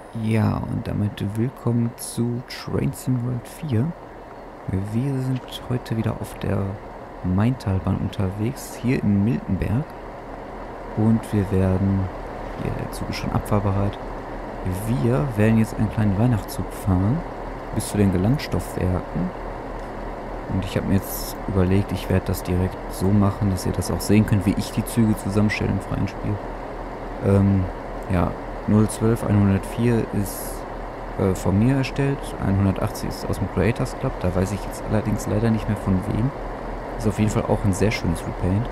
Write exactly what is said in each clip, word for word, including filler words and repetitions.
Ja, und damit willkommen zu Train Sim World vier. Wir sind heute wieder auf der Maintalbahn unterwegs, hier in Miltenberg. Und wir werden, hier der Zug ist schon abfahrbereit, wir werden jetzt einen kleinen Weihnachtszug fahren, bis zu den Gelangstoffwerken. Und ich habe mir jetzt überlegt, ich werde das direkt so machen, dass ihr das auch sehen könnt, wie ich die Züge zusammenstelle im freien Spiel. Ähm, ja, null zwölf hundertvier ist äh, von mir erstellt, hundertachtzig ist aus dem Creators Club, da weiß ich jetzt allerdings leider nicht mehr von wem. Ist auf jeden Fall auch ein sehr schönes Repaint.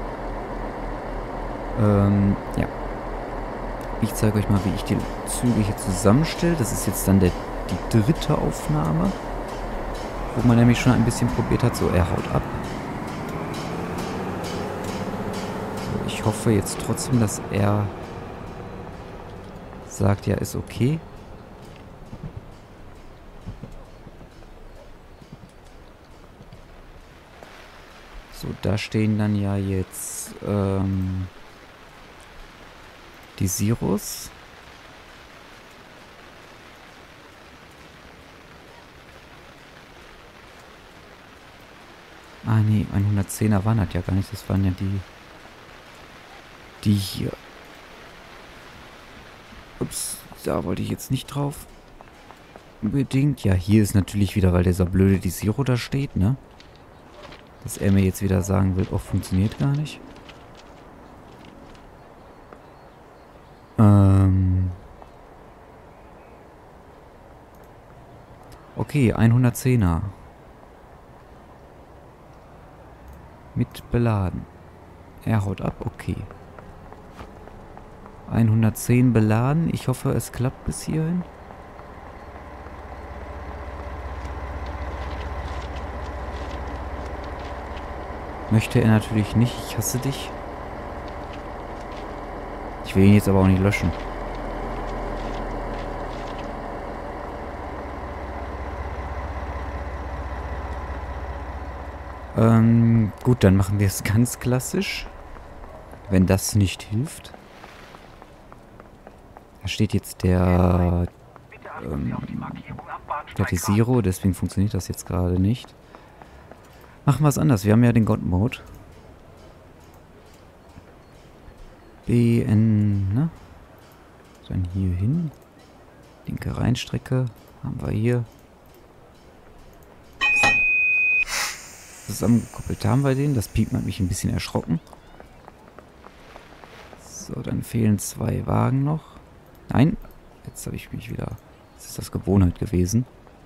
Ähm, ja. Ich zeige euch mal, wie ich die Züge hier zusammenstelle. Das ist jetzt dann der, die dritte Aufnahme, wo man nämlich schon ein bisschen probiert hat. So, er haut ab. So, ich hoffe jetzt trotzdem, dass er sagt, ja, ist okay. So, da stehen dann ja jetzt ähm, die Zeros. Ah, nee, hundertzehner waren das ja gar nicht. Das waren ja die, die hier. Ups, da wollte ich jetzt nicht drauf. Unbedingt. Ja, hier ist natürlich wieder, weil dieser blöde die Zero da steht, ne? Dass er mir jetzt wieder sagen will, oh, funktioniert gar nicht. Ähm. Okay, hundertzehner. Mit beladen. Er haut ab, okay. hundertzehn beladen. Ich hoffe, es klappt bis hierhin. Möchte er natürlich nicht. Ich hasse dich. Ich will ihn jetzt aber auch nicht löschen. Ähm, gut, dann machen wir es ganz klassisch. Wenn das nicht hilft. Da steht jetzt der, ähm, der die Zero, deswegen funktioniert das jetzt gerade nicht. Machen wir es anders. Wir haben ja den God-Mode. B N, ne? Dann hier hin. Linke Rheinstrecke haben wir hier. Zusammengekoppelt haben wir den. Das Piepen hat mich ein bisschen erschrocken. So, dann fehlen zwei Wagen noch. Nein, jetzt habe ich mich wieder... Jetzt ist das Gewohnheit gewesen.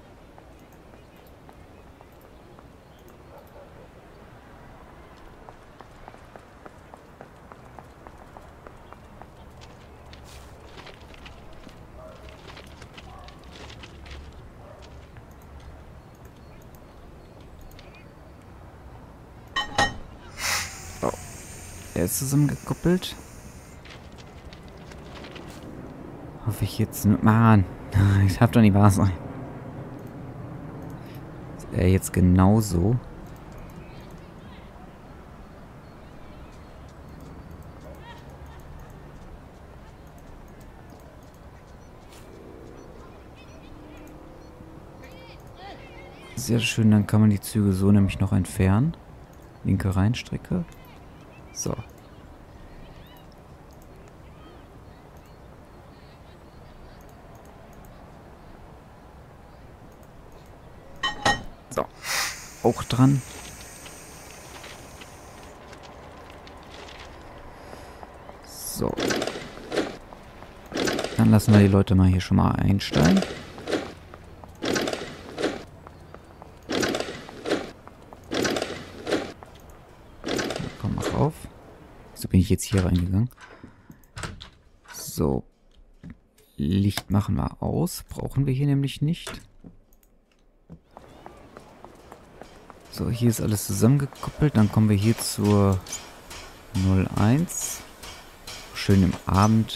Oh, er ist zusammengekoppelt. Hoffe ich jetzt nur... Mann, ich hab doch nicht wahr sein. Ist er jetzt genauso? Sehr schön, dann kann man die Züge so nämlich noch entfernen. Linke Rheinstrecke. So. So. Auch dran. So. Dann lassen wir die Leute mal hier schon mal einsteigen. Komm, mach auf. So bin ich jetzt hier reingegangen. So. Licht machen wir aus. Brauchen wir hier nämlich nicht. So, hier ist alles zusammengekoppelt. Dann kommen wir hier zur null eins. Schön im Abend.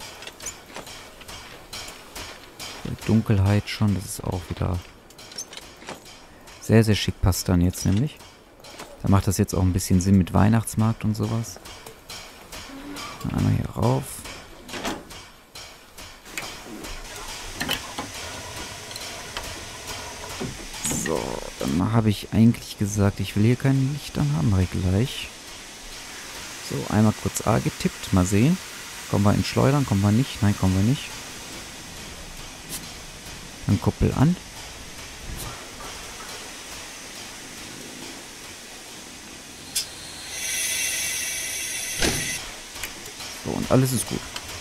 Die Dunkelheit schon. Das ist auch wieder sehr, sehr schick. Passt dann jetzt nämlich. Da macht das jetzt auch ein bisschen Sinn mit Weihnachtsmarkt und sowas. Einmal hier rauf. So, dann habe ich eigentlich gesagt, ich will hier kein Licht anhaben, mache ich gleich. So, einmal kurz A getippt, mal sehen. Kommen wir in Schleudern, kommen wir nicht, nein, kommen wir nicht. Dann Kuppel an. So, und alles ist gut.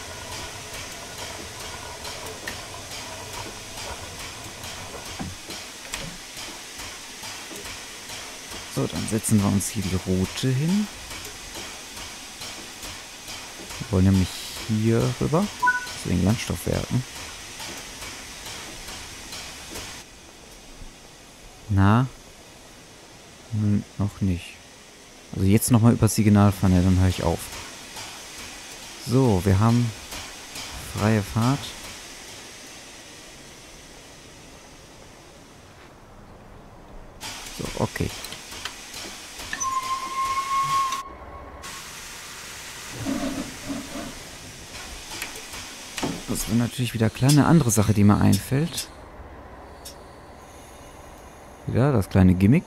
So, dann setzen wir uns hier die rote hin. Wir wollen nämlich hier rüber, deswegen Landstoffwerken. Na? Hm, noch nicht. Also jetzt nochmal über Signal fahren, ja, dann höre ich auf. So, wir haben freie Fahrt. So, okay. Das wäre natürlich wieder klar. Eine andere Sache, die mir einfällt. Wieder das kleine Gimmick.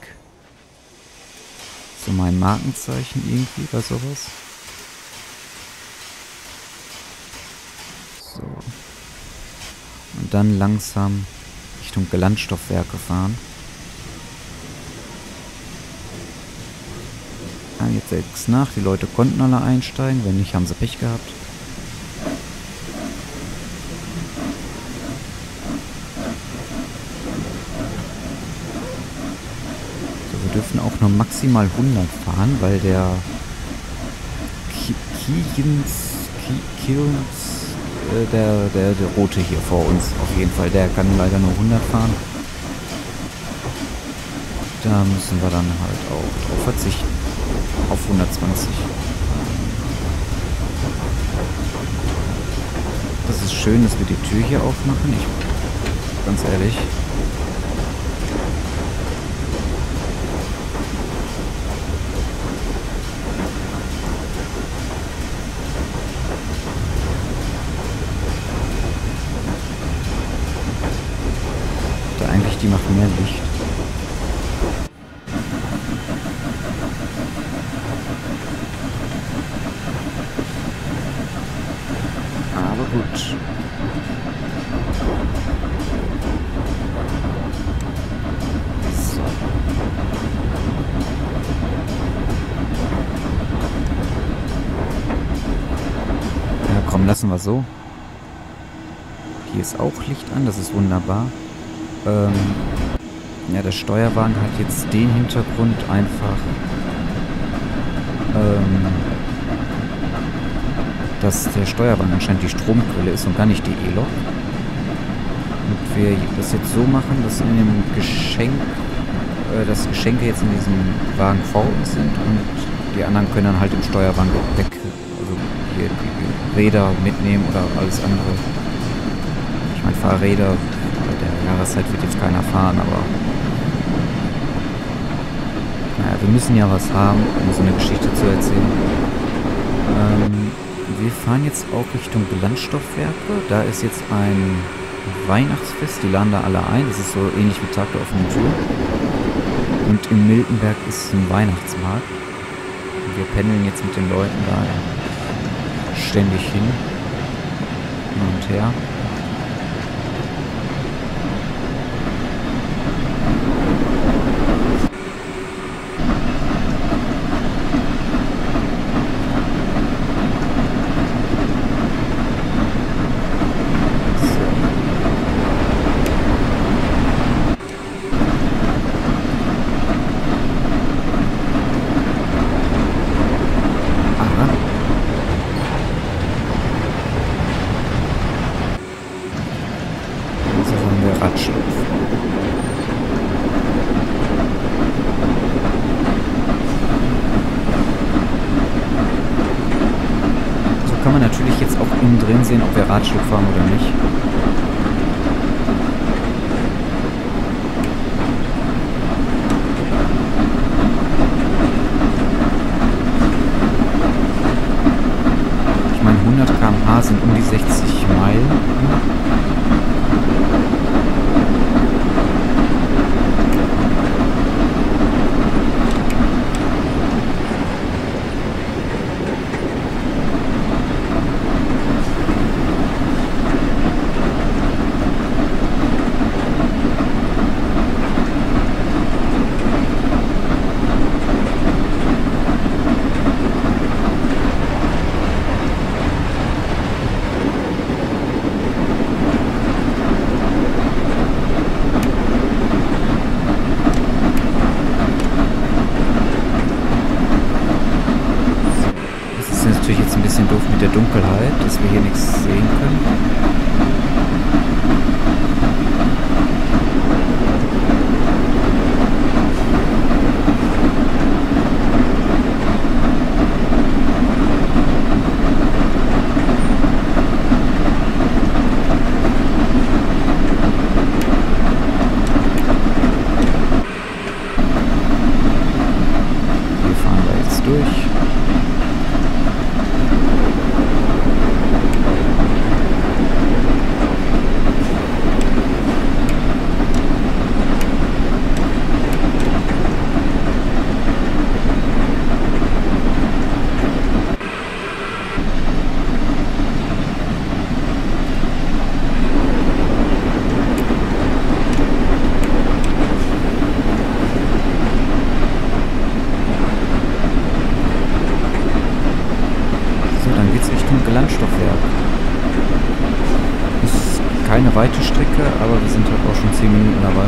So mein Markenzeichen irgendwie bei sowas. So. Und dann langsam Richtung Landstoffwerke fahren. Ja, jetzt sechs nach. Die Leute konnten alle einsteigen. Wenn nicht, haben sie Pech gehabt. Wir dürfen auch nur maximal hundert fahren, weil der Kiens, Kiens, äh, der, der, der Rote hier vor uns auf jeden Fall, der kann leider nur hundert fahren. Da müssen wir dann halt auch drauf verzichten, auf hundertzwanzig. Das ist schön, dass wir die Tür hier aufmachen, ich, ganz ehrlich. Eigentlich, die macht mehr Licht. Aber gut. So. Ja, komm, lassen wir so. Hier ist auch Licht an, das ist wunderbar. Ähm, ja, der Steuerwagen hat jetzt den Hintergrund einfach, ähm, dass der Steuerwagen anscheinend die Stromquelle ist und gar nicht die E-Lok. Und wir das jetzt so machen, dass in dem Geschenk, äh, dass Geschenke jetzt in diesem Wagen vor uns sind und die anderen können dann halt im Steuerwagen weg, also hier die Räder mitnehmen oder alles andere. Ich meine, Fahrräder der Jahreszeit wird jetzt keiner fahren, aber naja, wir müssen ja was haben, um so eine Geschichte zu erzählen. Ähm, wir fahren jetzt auch Richtung Landstoffwerke. Da ist jetzt ein Weihnachtsfest, die laden da alle ein. Das ist so ähnlich wie Tag der offenen Tür. Und in Miltenberg ist ein Weihnachtsmarkt. Und wir pendeln jetzt mit den Leuten da ständig hin, hin und her. Kann man natürlich jetzt auch innen drin sehen, ob wir Radschlug fahren oder nicht. Ich meine, hundert Kilometer pro Stunde sind um die sechzig Meilen. dass wir hier nichts sehen können. Landstoffwerk. Ist keine weite Strecke, aber wir sind halt auch schon zehn Minuten dabei.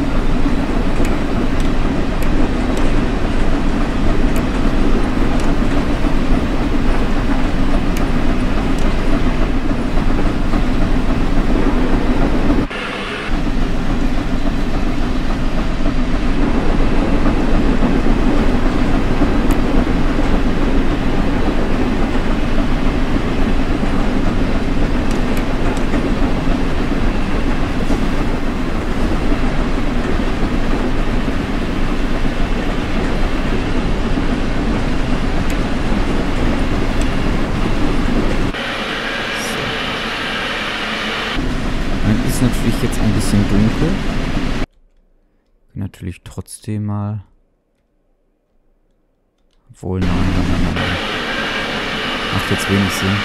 Natürlich jetzt ein bisschen dunkel. Natürlich trotzdem mal. Obwohl, nein, nein, nein, nein. Macht jetzt wenig Sinn.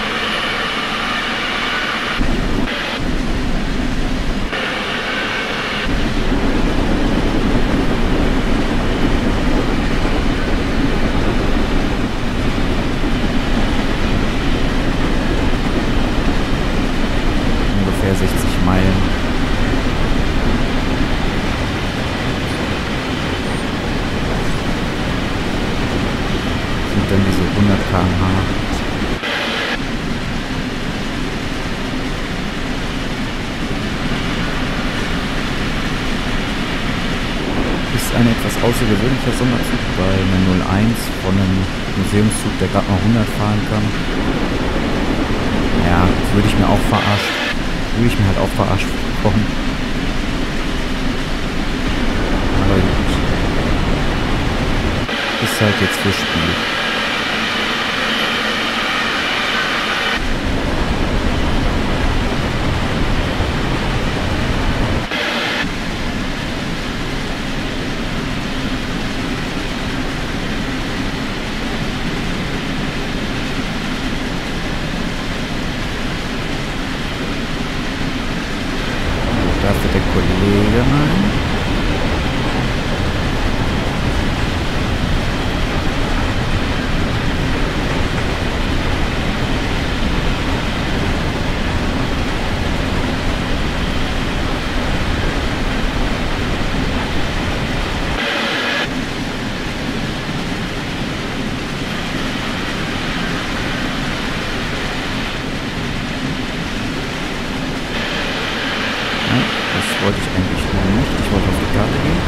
sechzig Meilen. Sind dann diese hundert Kilometer pro Stunde. Ist ein etwas außergewöhnlicher Sonderzug, weil eine null eins von einem Museumszug, der gerade mal hundert fahren kann. Ja, das würde ich mir auch verarschen. Würde ich mir halt auch verarscht kommen. Aber gut. Ist halt jetzt für Spiel. Dafür der Kollege rein. Wollte ich eigentlich noch nicht. Ich wollte auf die Karte gehen.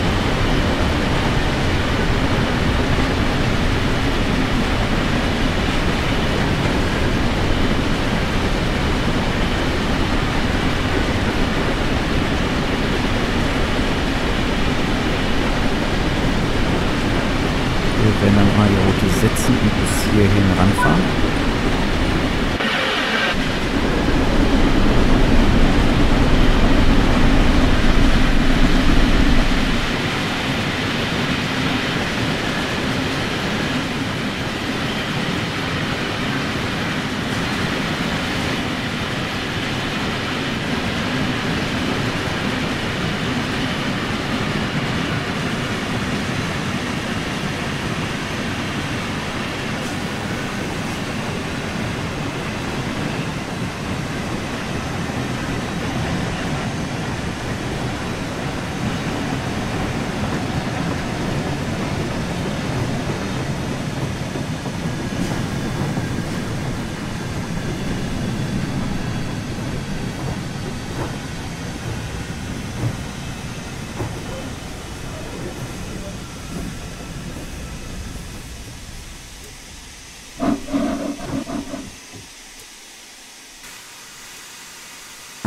Wir werden dann mal die Route setzen und bis hierhin ranfahren.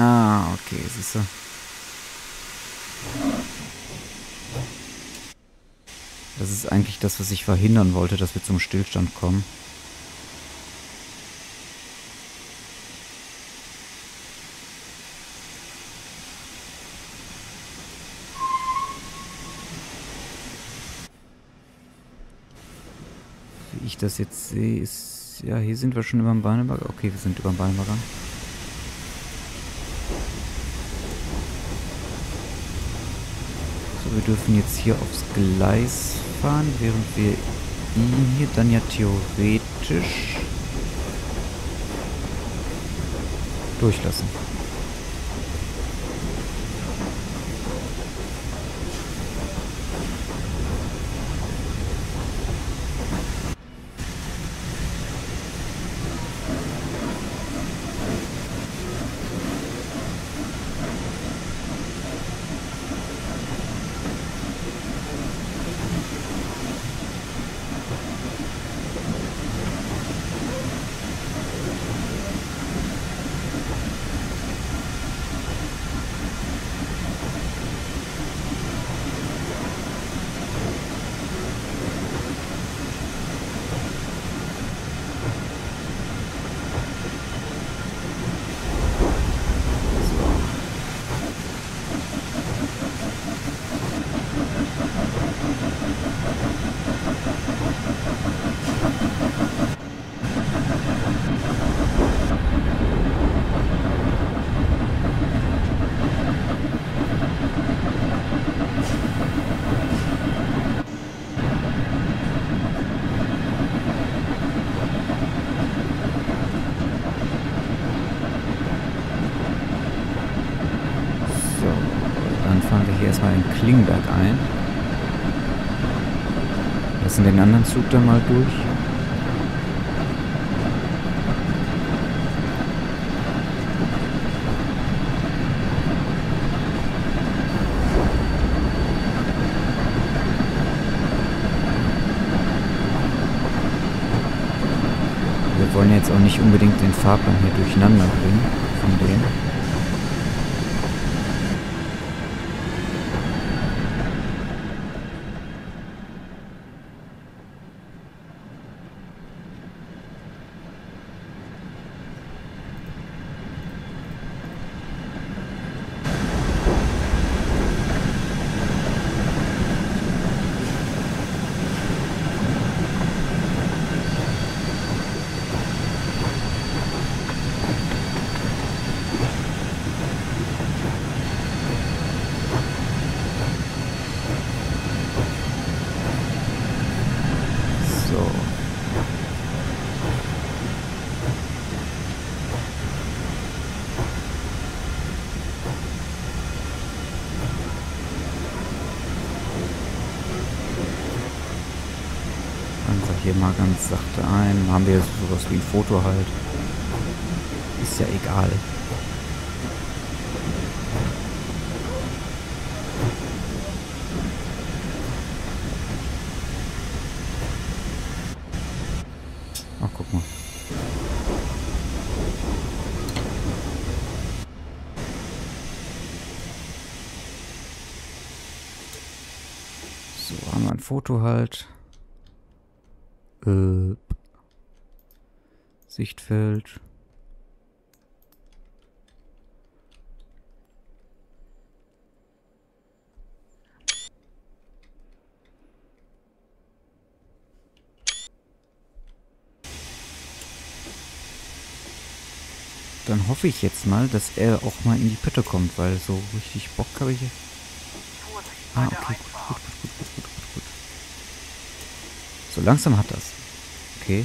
Ah, okay, siehst du. Das ist eigentlich das, was ich verhindern wollte, dass wir zum Stillstand kommen. Wie ich das jetzt sehe, ist... Ja, hier sind wir schon über dem Bahnübergang. Okay, wir sind über dem Bahnübergang. So, wir dürfen jetzt hier aufs Gleis fahren, während wir ihn hier dann ja theoretisch durchlassen. Erstmal in Klingenberg ein. Lassen den anderen Zug dann mal durch. Wir wollen jetzt auch nicht unbedingt den Fahrplan hier durcheinander bringen von denen. Hier mal ganz sachte ein. Haben wir sowas wie ein Foto halt. Ist ja egal. Ach, guck mal. So, haben wir ein Foto halt. Äh, Sichtfeld. Dann hoffe ich jetzt mal, dass er auch mal in die Pötte kommt, weil so richtig Bock habe ich... Ah, okay, gut, gut, gut, gut, gut, gut, gut. So langsam hat das. Okay.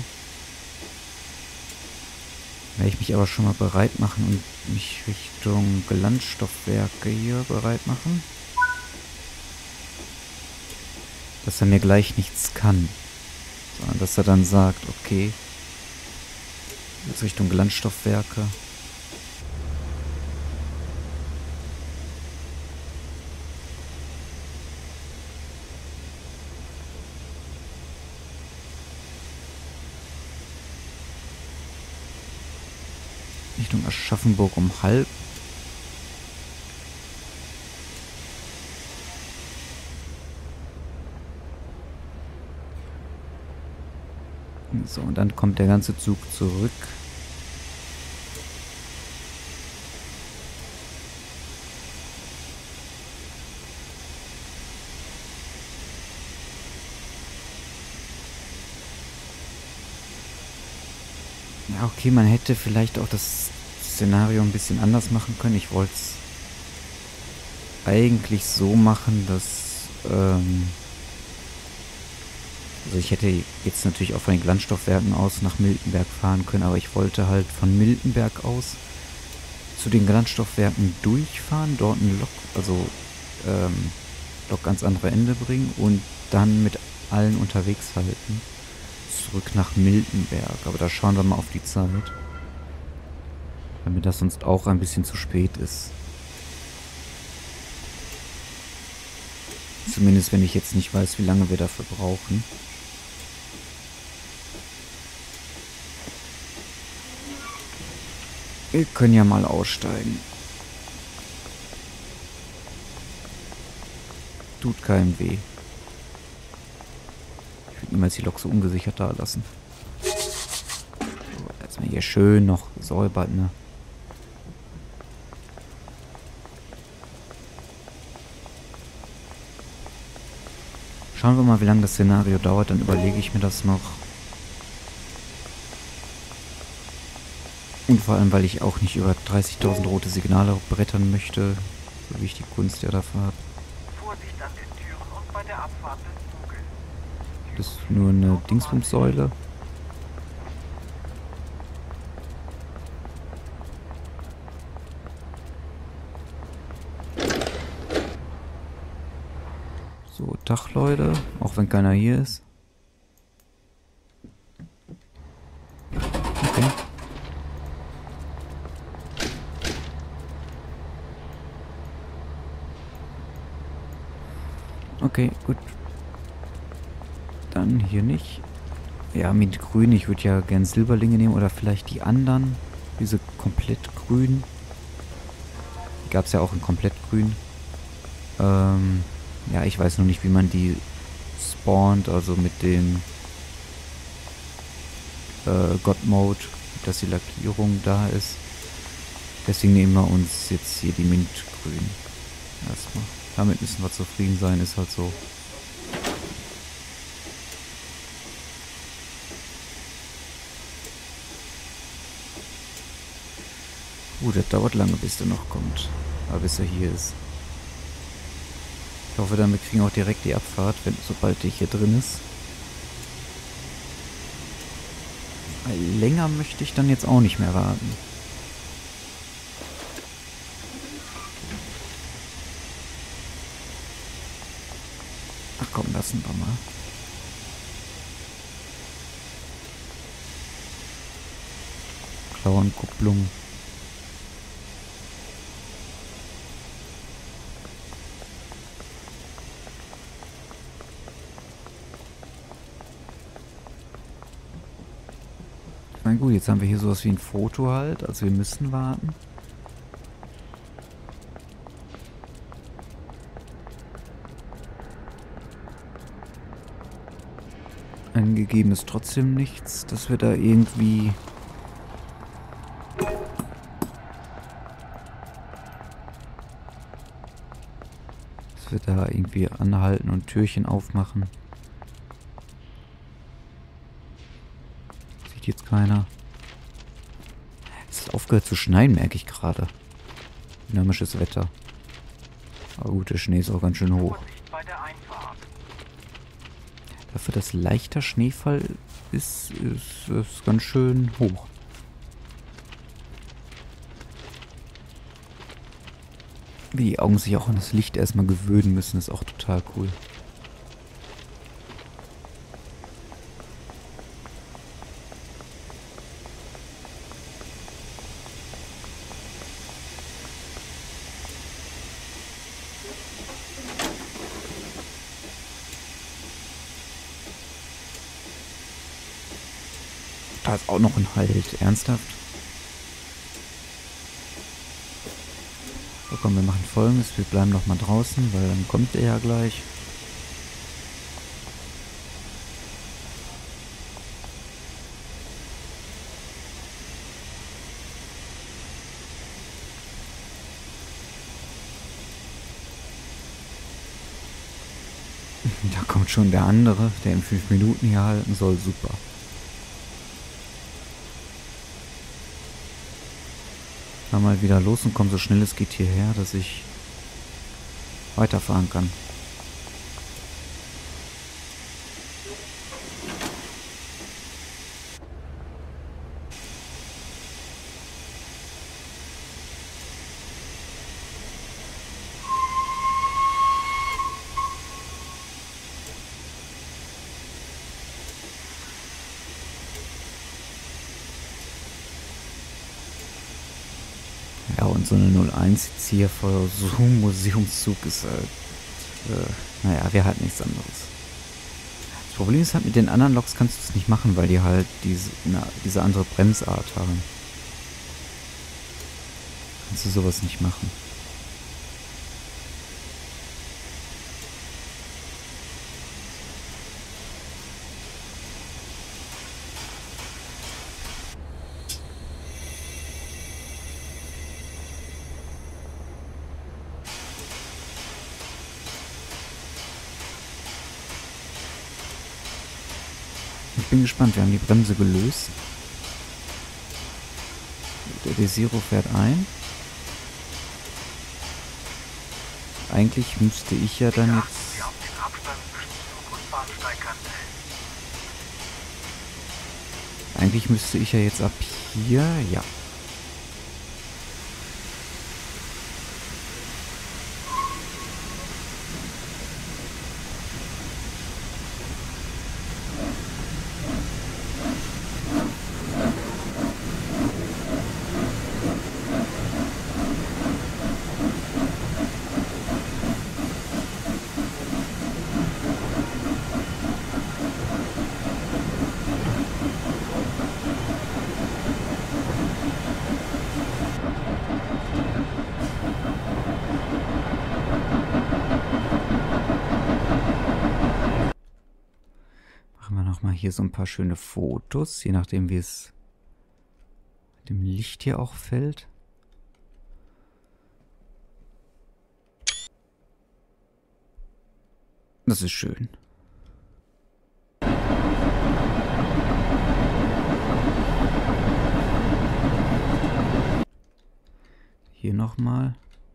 Werde ich mich aber schon mal bereit machen und mich Richtung Glanzstoffwerke hier bereit machen. Dass er mir gleich nichts kann. Sondern dass er dann sagt, okay, jetzt Richtung Glanzstoffwerke. Richtung Aschaffenburg um halb. So, und dann kommt der ganze Zug zurück. Ja, okay, man hätte vielleicht auch das Szenario ein bisschen anders machen können. Ich wollte es eigentlich so machen, dass... Ähm, also ich hätte jetzt natürlich auch von den Glanzstoffwerken aus nach Miltenberg fahren können, aber ich wollte halt von Miltenberg aus zu den Glanzstoffwerken durchfahren, dort ein Lok, also ähm, Lok ans andere Ende bringen und dann mit allen unterwegs halten. Zurück nach Miltenberg. Aber da schauen wir mal auf die Zeit. Weil mir das sonst auch ein bisschen zu spät ist. Zumindest wenn ich jetzt nicht weiß, wie lange wir dafür brauchen. Wir können ja mal aussteigen. Tut keinem weh. Ich würde niemals die Lok so ungesichert da lassen. So, erstmal hier schön noch säubert, ne? Schauen wir mal, wie lange das Szenario dauert, dann überlege ich mir das noch. Und vor allem, weil ich auch nicht über dreißigtausend rote Signale brettern möchte, so wie ich die Kunst ja dafür habe. Vorsicht an den Türen und bei der Abfahrt des Zuges. Das ist nur eine Dingsbumssäule. So, Tag, Leute. Auch wenn keiner hier ist. Okay. Okay, gut. Dann hier nicht. Ja, mit grün. Ich würde ja gern Silberlinge nehmen oder vielleicht die anderen. Diese komplett grün. Die gab es ja auch in komplett grün. Ähm, ja, ich weiß noch nicht, wie man die spawnt. Also mit dem äh, God Mode, dass die Lackierung da ist. Deswegen nehmen wir uns jetzt hier die Mintgrün. Erstmal. Damit müssen wir zufrieden sein, ist halt so. Uh, das dauert lange, bis der noch kommt. Aber bis er hier ist. Ich hoffe, damit kriegen wir auch direkt die Abfahrt, wenn, sobald der hier drin ist. Weil länger möchte ich dann jetzt auch nicht mehr warten. Ach komm, lassen wir mal. Klauenkupplung. Na gut, jetzt haben wir hier sowas wie ein Foto halt, also wir müssen warten. Angegeben ist trotzdem nichts, dass wir da irgendwie... dass wir da irgendwie anhalten und Türchen aufmachen. Sieht jetzt keiner. Es hat aufgehört zu schneien, merke ich gerade. Dynamisches Wetter. Aber gut, der Schnee ist auch ganz schön hoch. Vorsicht bei der Einfahrt. Dafür, dass leichter Schneefall ist, ist es ganz schön hoch. Wie die Augen sich auch an das Licht erstmal gewöhnen müssen, ist auch total cool. Da ist auch noch ein Halt. Ernsthaft? So, komm, wir machen Folgendes. Wir bleiben noch mal draußen, weil dann kommt er ja gleich. Da kommt schon der andere, der in fünf Minuten hier halten soll. Super. Fahr mal wieder los und komm so schnell es geht hierher, dass ich weiterfahren kann. Ja, und so eine null eins jetzt hier vor so einem Museumszug ist halt, äh, naja, wäre halt nichts anderes. Das Problem ist halt, mit den anderen Loks kannst du es nicht machen, weil die halt diese, na, diese andere Bremsart haben. Kannst du sowas nicht machen. Ich bin gespannt, wir haben die Bremse gelöst. Der Desiro fährt ein. Eigentlich müsste ich ja dann Achten jetzt... Sie auf den Abstand zwischen Zug und Bahnsteigkante. Eigentlich müsste ich ja jetzt ab hier... Ja. Mal hier so ein paar schöne Fotos, je nachdem wie es mit dem Licht hier auch fällt. Das ist schön. Hier nochmal.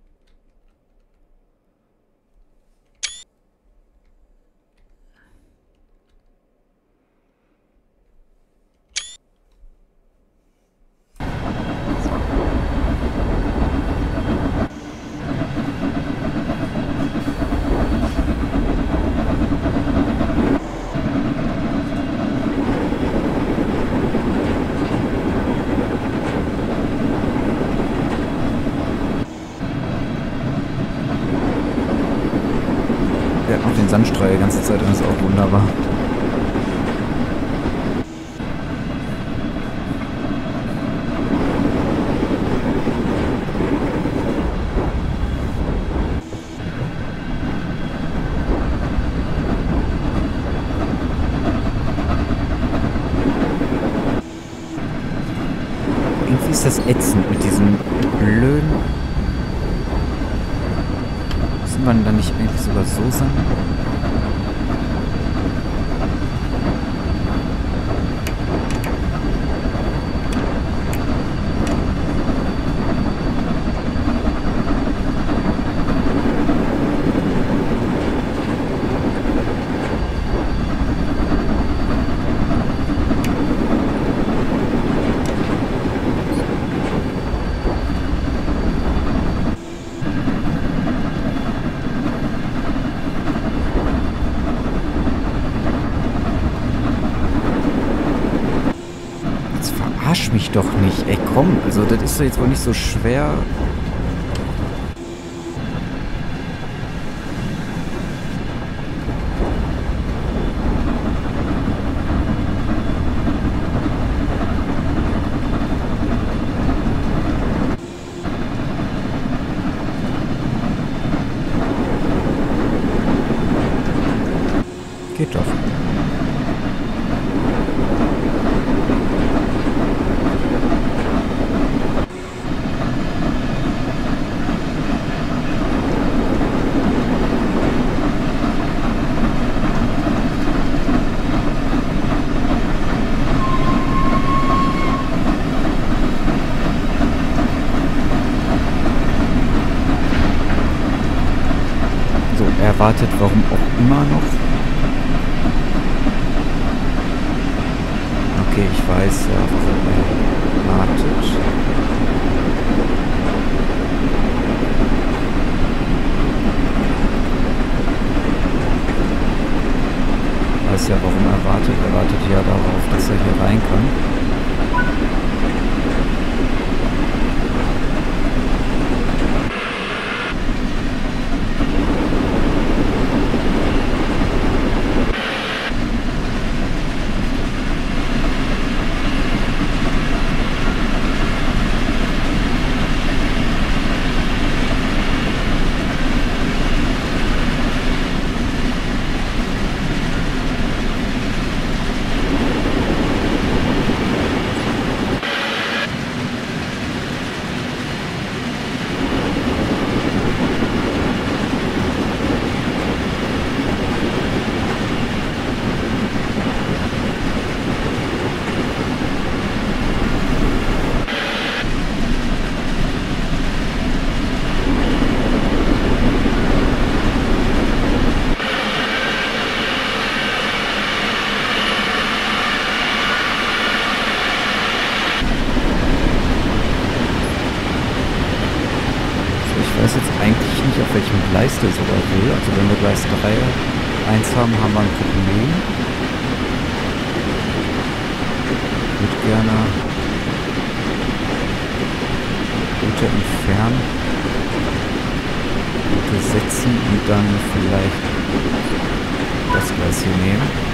Der hat noch den Sandstreuer die ganze Zeit und ist auch wunderbar. Irgendwie ist das ätzend mit diesem blöden... Müssen wir dann nicht eigentlich sogar so sein? Verarsch mich doch nicht. Ey, komm. Also, das ist doch jetzt wohl nicht so schwer. Geht doch. wartet, warum auch immer noch. Okay, ich weiß ja, warum er wartet. Ich weiß ja, warum er wartet. Er wartet ja darauf, dass er hier rein kann. Ich weiß jetzt eigentlich nicht, auf welchem Gleis der sogar will. Also wenn wir Gleis drei eins haben, haben wir ein Problem. Ich würde gerne Route entfernen, Route setzen und dann vielleicht das Gleis hier nehmen.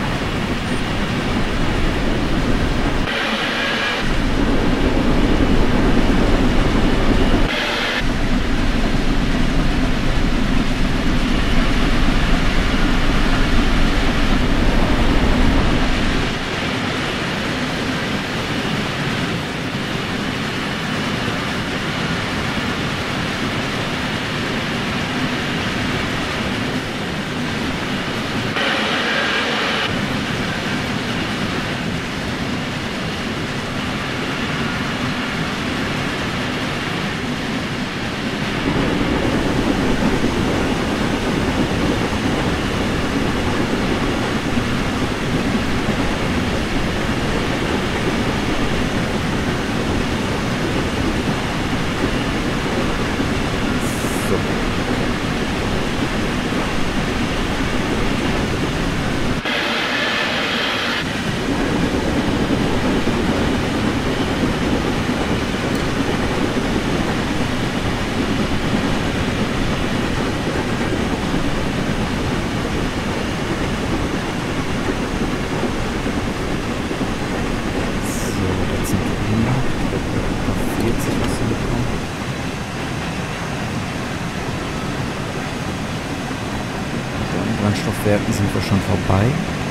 Brandstoffwerken sind wir schon vorbei.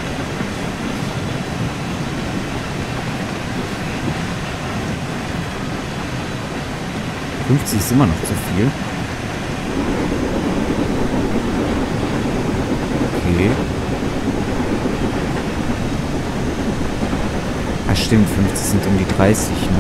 fünfzig ist immer noch zu viel. Okay. Ah, stimmt, fünfzig sind um die dreißig, ne?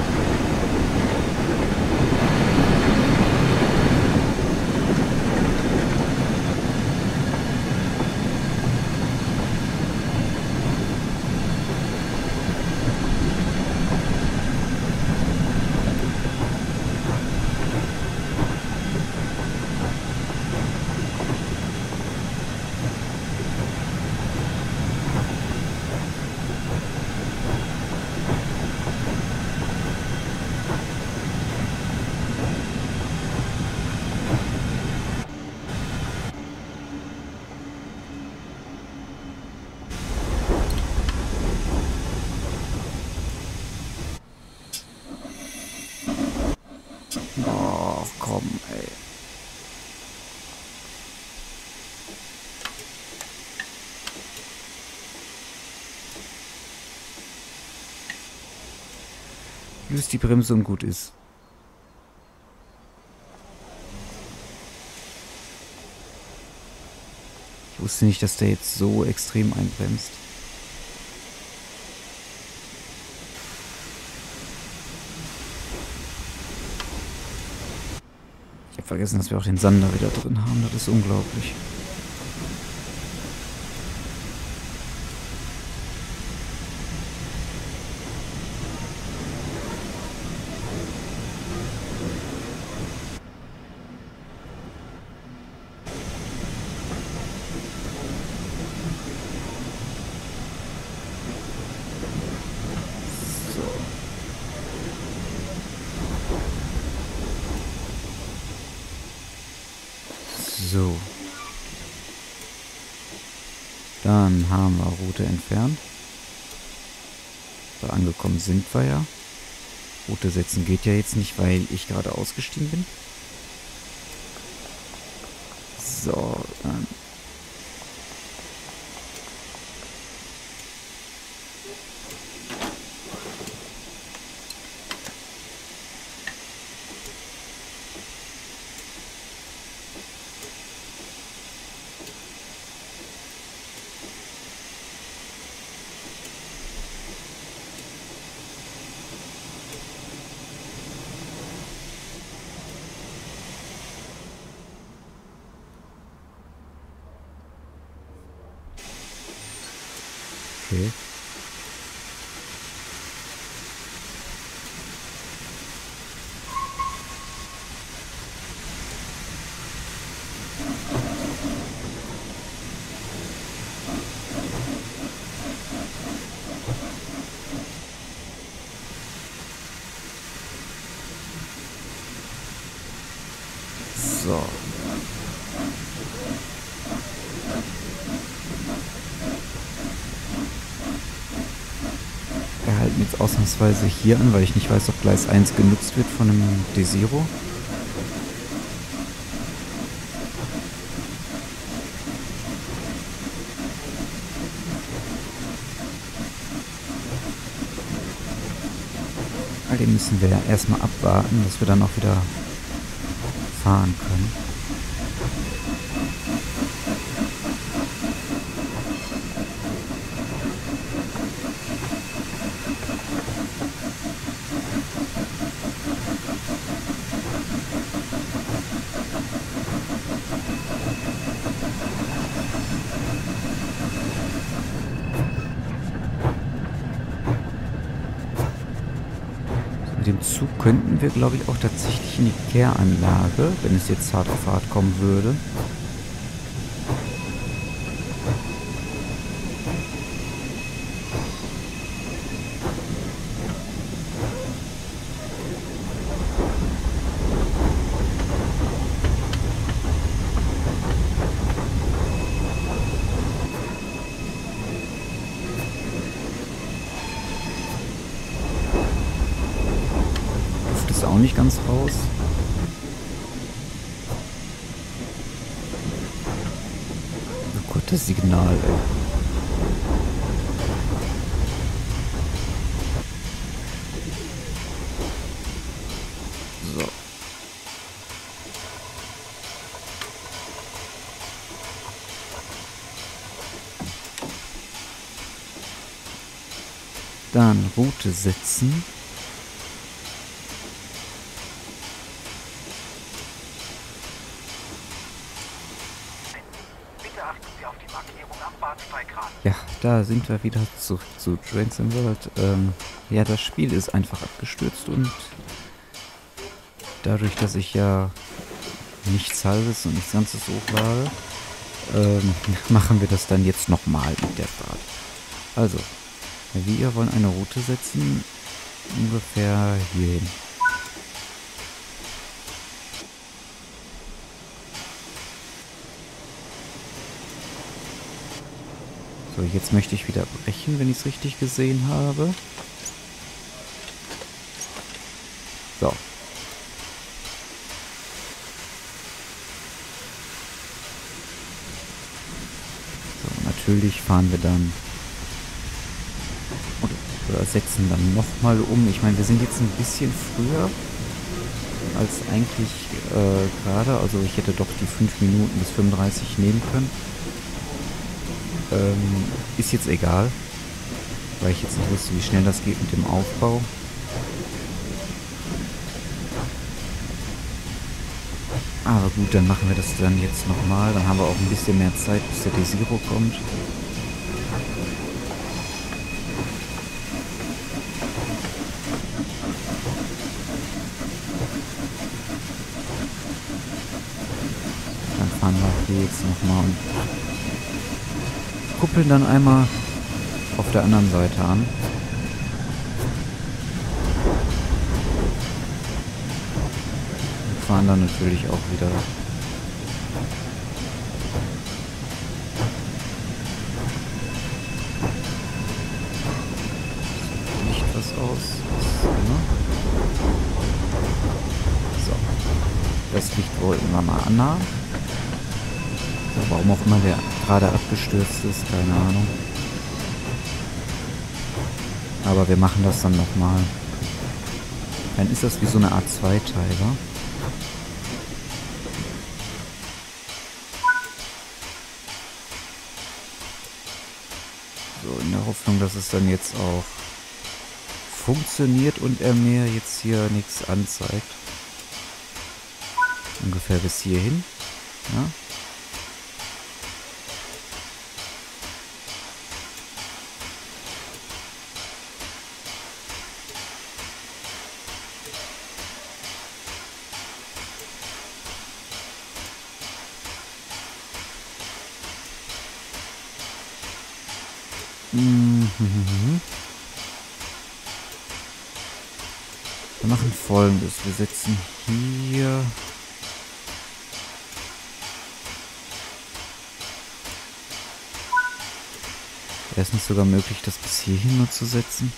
Oh, komm, ey. Löst die Bremse und gut ist. Ich wusste nicht, dass der jetzt so extrem einbremst. Ich habe vergessen, dass wir auch den Sander wieder drin haben. Das ist unglaublich. So. Dann haben wir Route entfernt. Da angekommen sind wir ja. Route setzen geht ja jetzt nicht, weil ich gerade ausgestiegen bin. So, dann. Okay. So. Wir halten jetzt ausnahmsweise hier an, weil ich nicht weiß, ob Gleis eins genutzt wird von einem Desiro. All dem müssen wir ja erstmal abwarten, dass wir dann auch wieder fahren können. Mit dem Zug könnten wir, glaube ich, auch tatsächlich in die Kehranlage, wenn es jetzt hart auf hart kommen würde. Auch nicht ganz raus. Oh Gott, das Signal, ey. So. Dann Route setzen. Ja, da sind wir wieder zurück zu Trains in World. Ähm, ja, das Spiel ist einfach abgestürzt und dadurch, dass ich ja nichts Halbes und nichts Ganzes hochlade, ähm, machen wir das dann jetzt nochmal mit der Fahrt. Also, wir wollen eine Route setzen, ungefähr hierhin. So, jetzt möchte ich wieder brechen, wenn ich es richtig gesehen habe. So. So, natürlich fahren wir dann oder, oder setzen dann nochmal um. Ich meine, wir sind jetzt ein bisschen früher als eigentlich äh, gerade. Also ich hätte doch die fünf Minuten bis fünfunddreißig nehmen können. Ähm, ist jetzt egal, weil ich jetzt nicht wusste, wie schnell das geht mit dem Aufbau. Aber gut, dann machen wir das dann jetzt nochmal. Dann haben wir auch ein bisschen mehr Zeit, bis der Desiro kommt. Dann fahren wir hier jetzt nochmal und kuppeln dann einmal auf der anderen Seite an. Und fahren dann natürlich auch wieder aus. So, ne? So. Das Licht wollten wir mal annahmen. So, warum auch immer der gerade abgestürzt ist, keine Ahnung. Aber wir machen das dann nochmal. Dann ist das wie so eine Art Zweiteiler. So, in der Hoffnung, dass es dann jetzt auch funktioniert und er mir jetzt hier nichts anzeigt. Ungefähr bis hierhin. Ja. Mhm. Wir machen Folgendes. Wir setzen hier wäre es nicht sogar möglich, das bis hierhin nur zu setzen?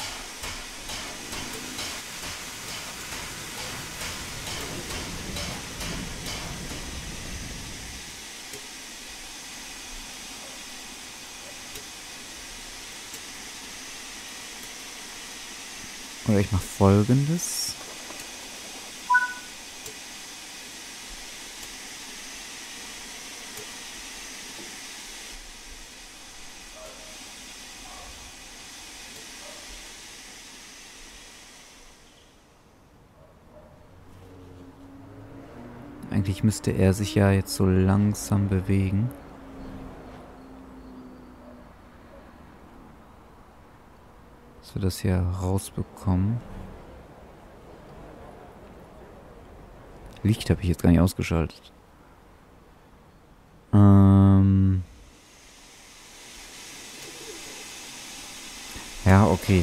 Oder ich mache Folgendes. Eigentlich müsste er sich ja jetzt so langsam bewegen. Dass wir das hier rausbekommen. Licht habe ich jetzt gar nicht ausgeschaltet. Ähm ja, okay.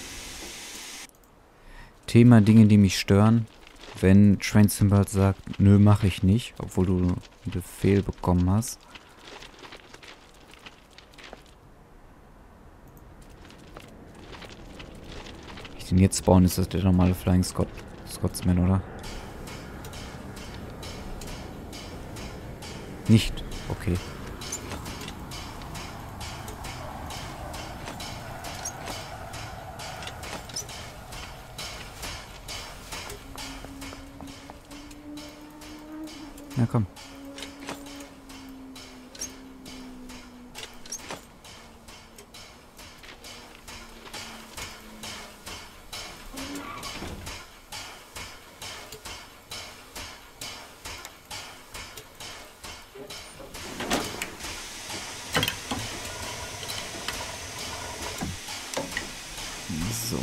Thema Dinge, die mich stören. Wenn Train Symbol sagt, nö, mache ich nicht, obwohl du einen Befehl bekommen hast. Wenn ich den jetzt spawnen, ist das der normale Flying Scott Scotsman, oder? Nicht. Okay. Na komm. So.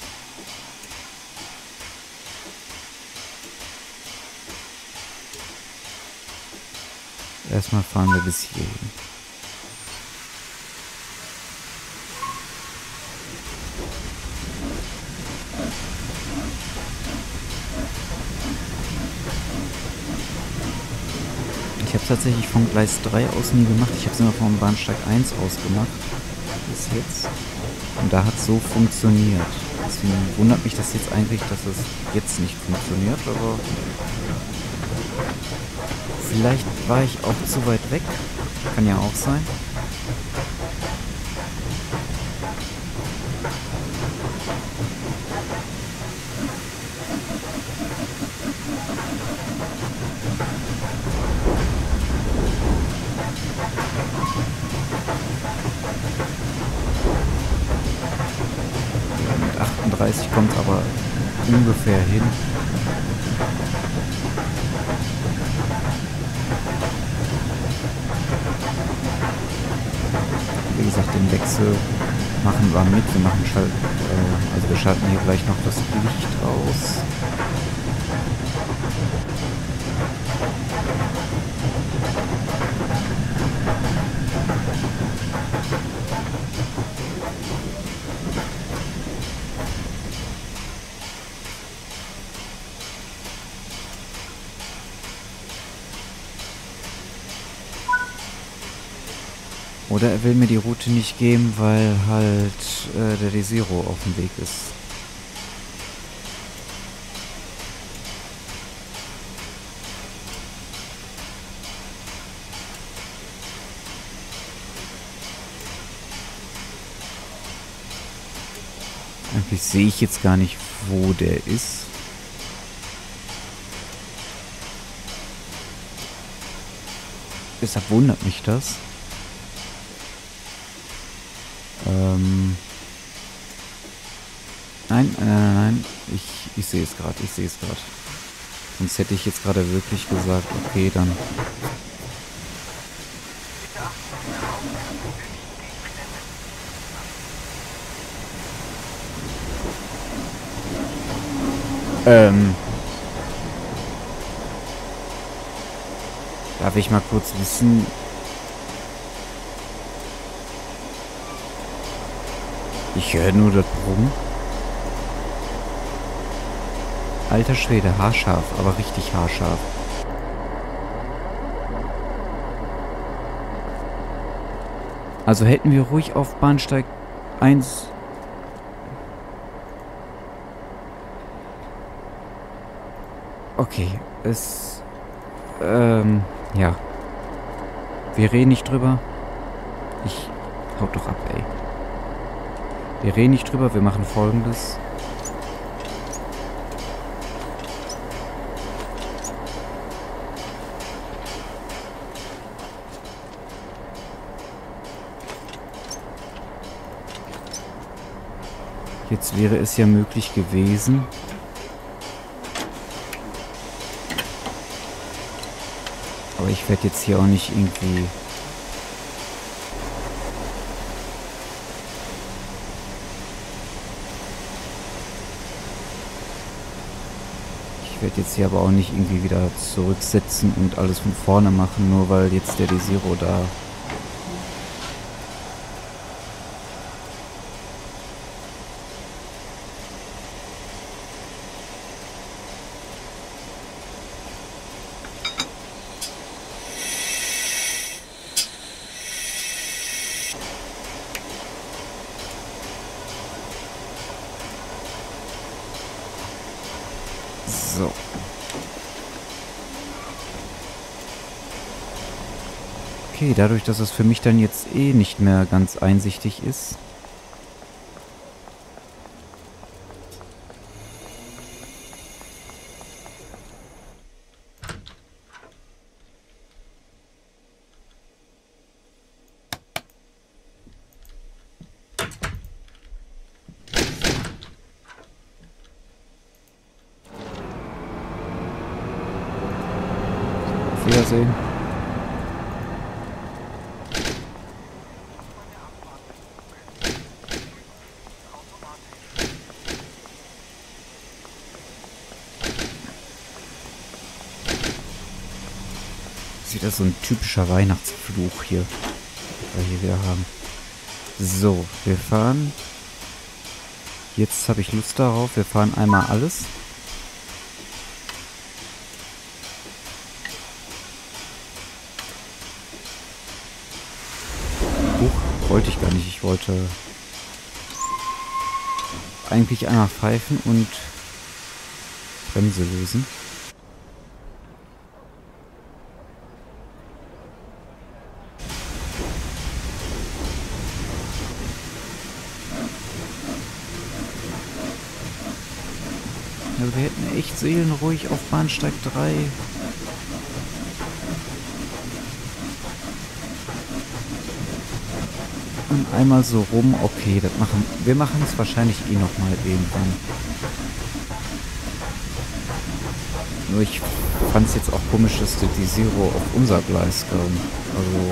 Erstmal fahren wir bis hierhin. Ich habe tatsächlich von Gleis drei aus nie gemacht. Ich habe es immer vom Bahnsteig eins aus gemacht. Bis jetzt. Und da hat es so funktioniert. Deswegen wundert mich das jetzt eigentlich, dass es jetzt nicht funktioniert, aber vielleicht war ich auch zu weit weg. Kann ja auch sein. Mit achtunddreißig kommt aber ungefähr hin. Wie gesagt, den Wechsel machen wir mit. Wir machen Schalt, äh, also wir schalten hier gleich noch das Licht aus. Oder er will mir die Route nicht geben, weil halt äh, der Desiro auf dem Weg ist. Eigentlich sehe ich jetzt gar nicht, wo der ist. Deshalb wundert mich das. Ähm... Nein, nein, nein, nein. Ich, ich sehe es gerade, ich sehe es gerade. Sonst hätte ich jetzt gerade wirklich gesagt, okay, dann... Ähm... Darf ich mal kurz wissen... Ich höre nur das Brummen. Alter Schwede, haarscharf, aber richtig haarscharf. Also hätten wir ruhig auf Bahnsteig eins... Okay, es... Ähm, ja. Wir reden nicht drüber. Ich... Haut doch ab, ey. Wir reden nicht drüber, wir machen Folgendes. Jetzt wäre es ja möglich gewesen. Aber ich werde jetzt hier auch nicht irgendwie... Ich werde jetzt hier aber auch nicht irgendwie wieder zurücksetzen und alles von vorne machen, nur weil jetzt der Desiro da... So. Okay, dadurch, dass es für mich dann jetzt eh nicht mehr ganz einsichtig ist. Auf Wiedersehen. Das ist wieder so ein typischer Weihnachtsfluch hier, den wir hier wieder haben. So, wir fahren. Jetzt habe ich Lust darauf. Wir fahren einmal alles. Huch, wollte ich gar nicht. Ich wollte eigentlich einmal pfeifen und Bremse lösen. Also wir hätten echt seelenruhig auf Bahnsteig drei. Und einmal so rum. Okay, das machen wir machen es wahrscheinlich eh nochmal irgendwann. Nur ich fand es jetzt auch komisch, dass der Desiro auf unser Gleis kam. Also...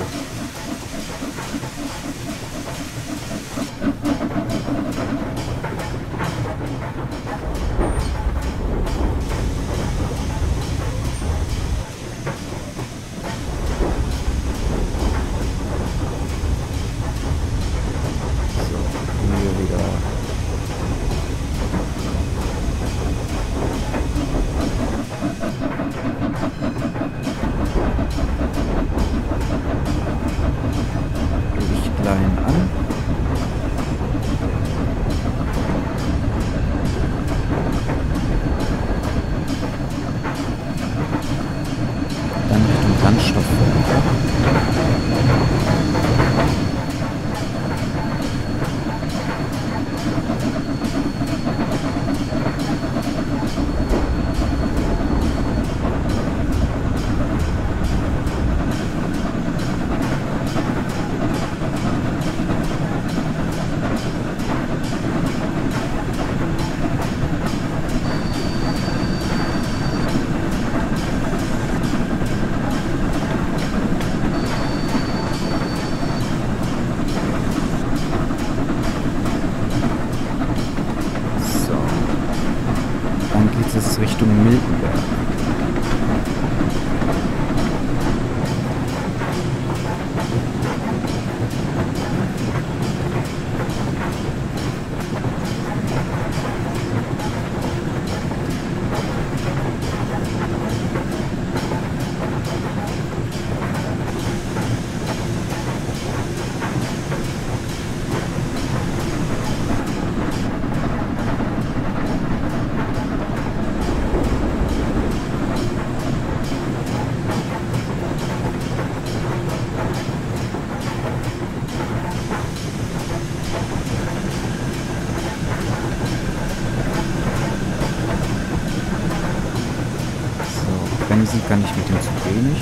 kann ich mit dem zu wenig.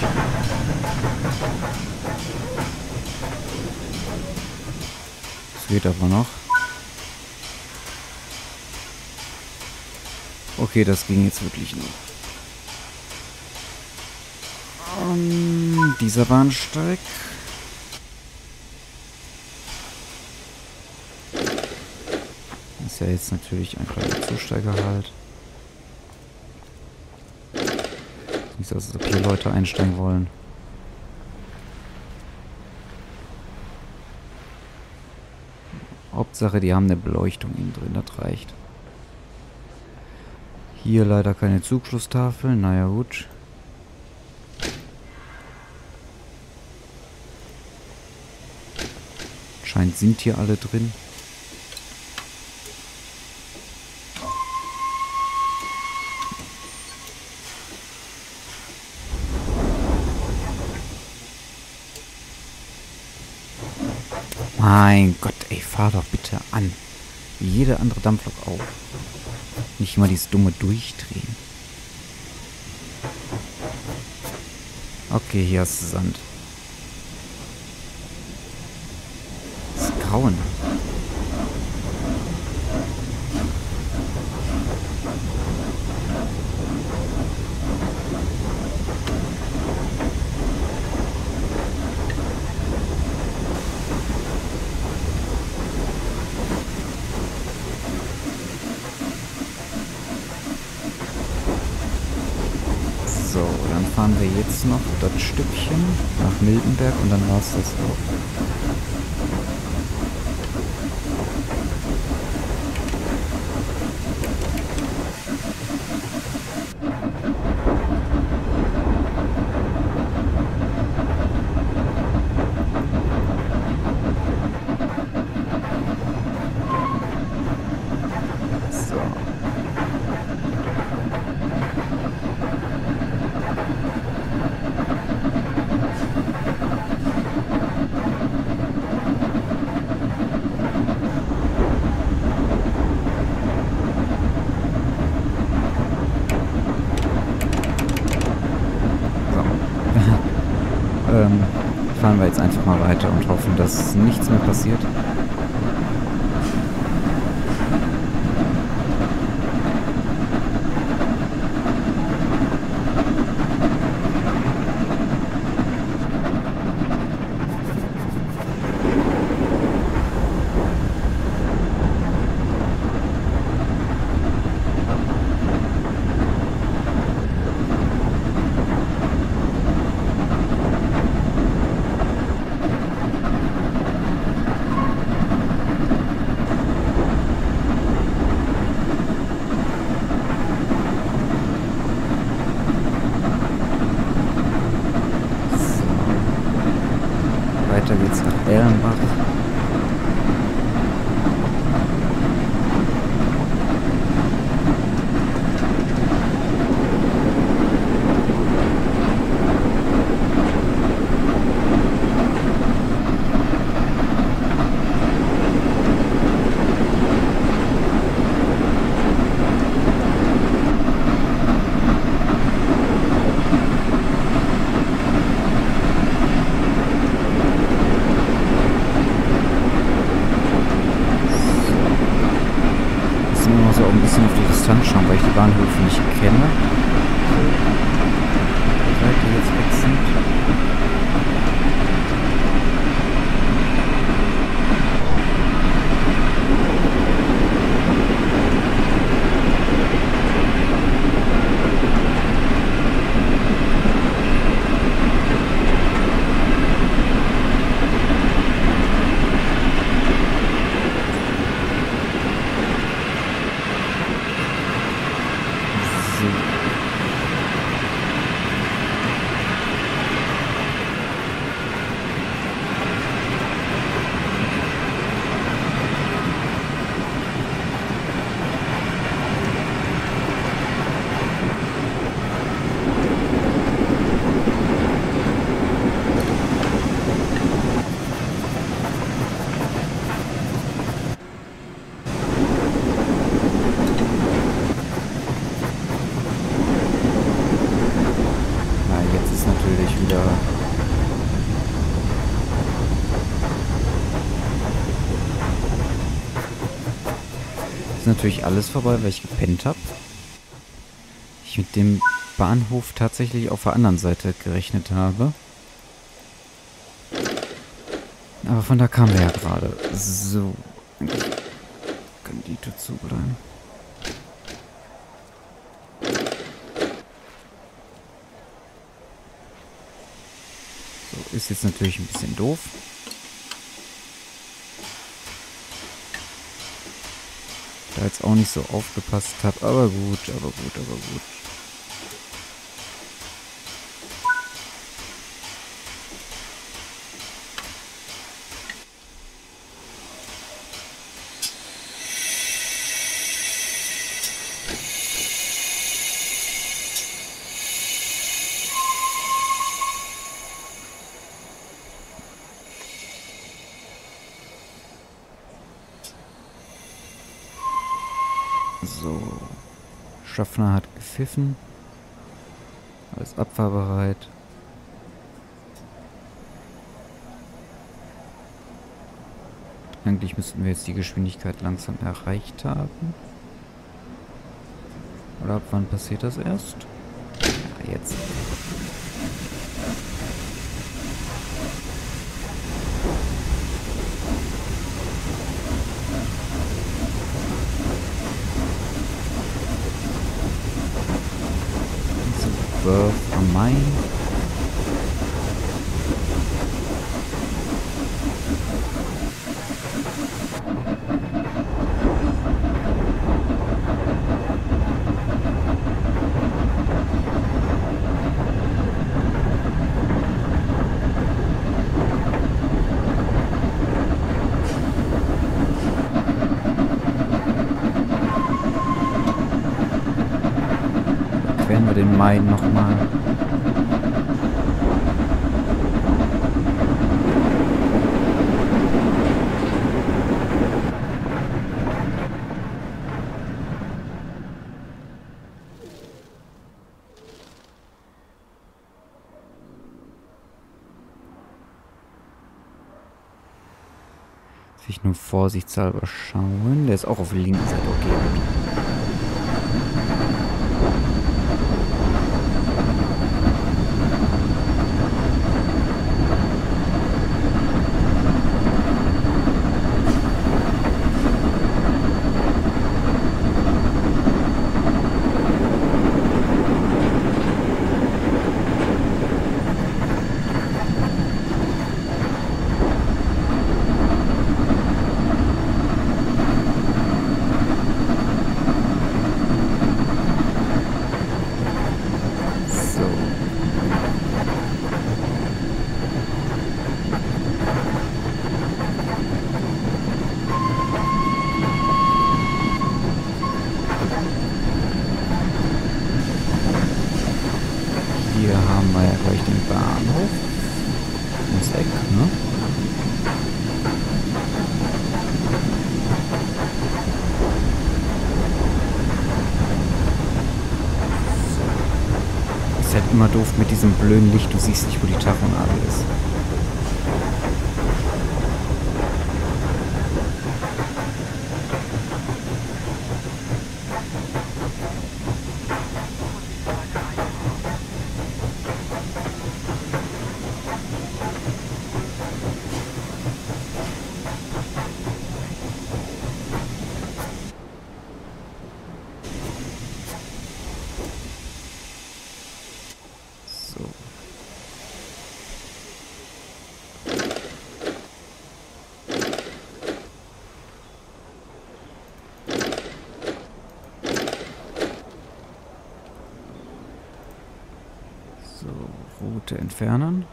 Das geht aber noch. Okay, das ging jetzt wirklich noch. Um, dieser Bahnsteig. Ist ja jetzt natürlich ein kleiner Zusteiger halt. Nicht so, als ob hier Leute einsteigen wollen. Hauptsache, die haben eine Beleuchtung innen drin, das reicht. Hier leider keine Zugschlusstafel, naja gut. Scheint sind hier alle drin. Mein Gott, ey, fahr doch bitte an. Wie jede andere Dampflok auch. Nicht immer dieses dumme Durchdrehen. Okay, hier hast du Sand. Das ist Grauen. So, dann fahren wir jetzt noch das Stückchen nach Miltenberg und dann war es das auch. ähm, fahren wir jetzt einfach mal weiter und hoffen, dass nichts mehr passiert. Weiter geht's nach Erlenbach. ist natürlich wieder... Ist natürlich alles vorbei, weil ich gepennt habe. Ich mit dem Bahnhof tatsächlich auf der anderen Seite gerechnet habe. Aber von da kamen wir ja gerade. So. Eigentlich können die Tür zubleiben. So, ist jetzt natürlich ein bisschen doof. Da jetzt auch nicht so aufgepasst habe. Aber gut, aber gut, aber gut. So. Schaffner hat gepfiffen. Alles abfahrbereit. Eigentlich müssten wir jetzt die Geschwindigkeit langsam erreicht haben. Oder ab wann passiert das erst? Ja, jetzt. So, am Main. Queren wir den Main nochmal. Sich nur vorsichtshalber schauen. Der ist auch auf der linken Seite. Okay, gut. Hier haben wir ja gleich den Bahnhof. Ums Eck, ne? So. Ist halt immer doof mit diesem blöden Licht. Du siehst nicht, wo die Tachonadel ist. Route entfernen.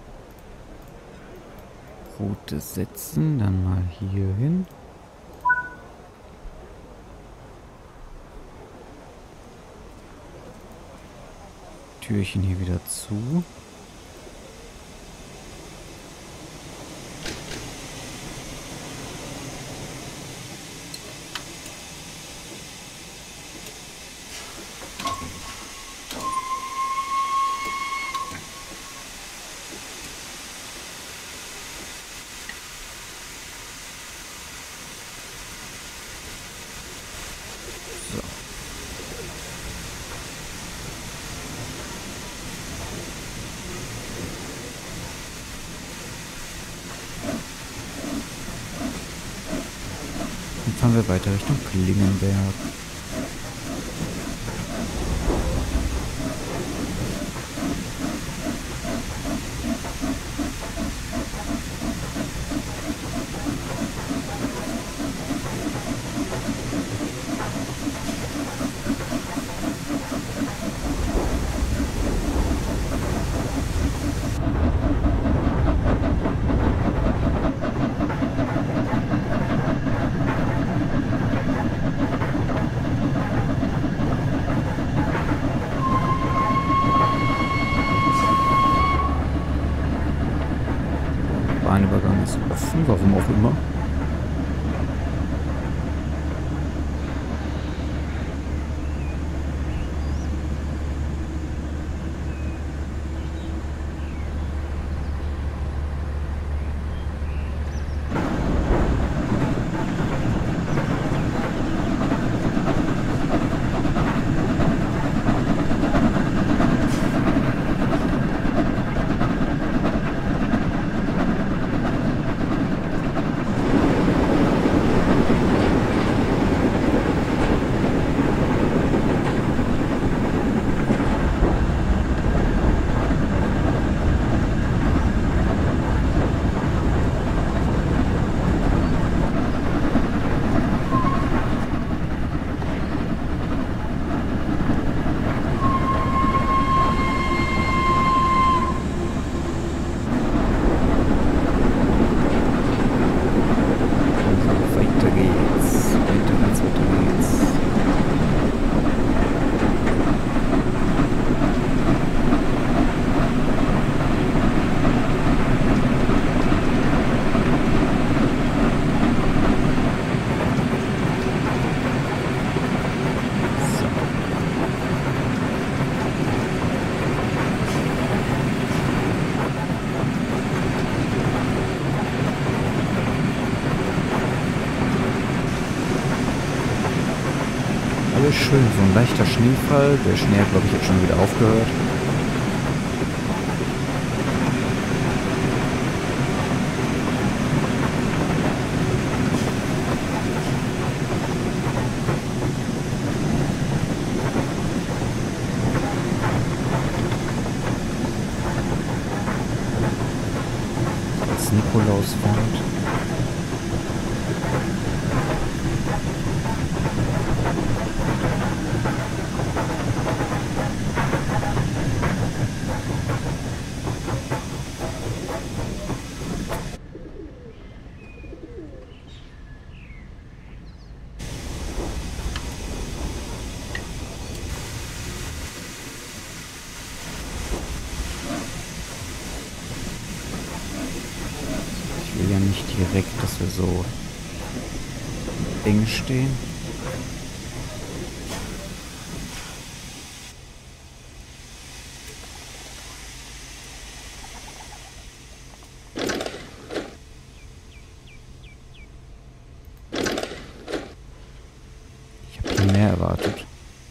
Route setzen, dann mal hier hin. Türchen hier wieder zu. fahren wir weiter Richtung Klingenberg. Bahnübergang ist offen, warum auch immer. Schön, so ein leichter Schneefall. Der Schnee hat, glaube ich, jetzt schon wieder aufgehört. Das Nikolausfahrt. Ja, nicht direkt, dass wir so eng stehen. Ich habe mehr erwartet.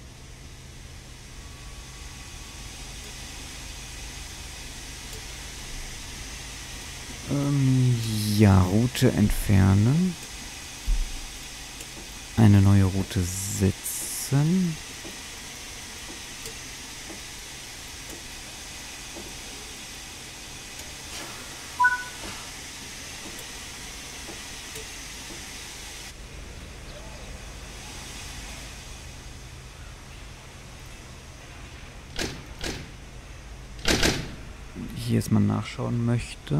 Ähm, ja, Route entfernen. Eine neue Route setzen. Hier jetzt mal nachschauen möchte.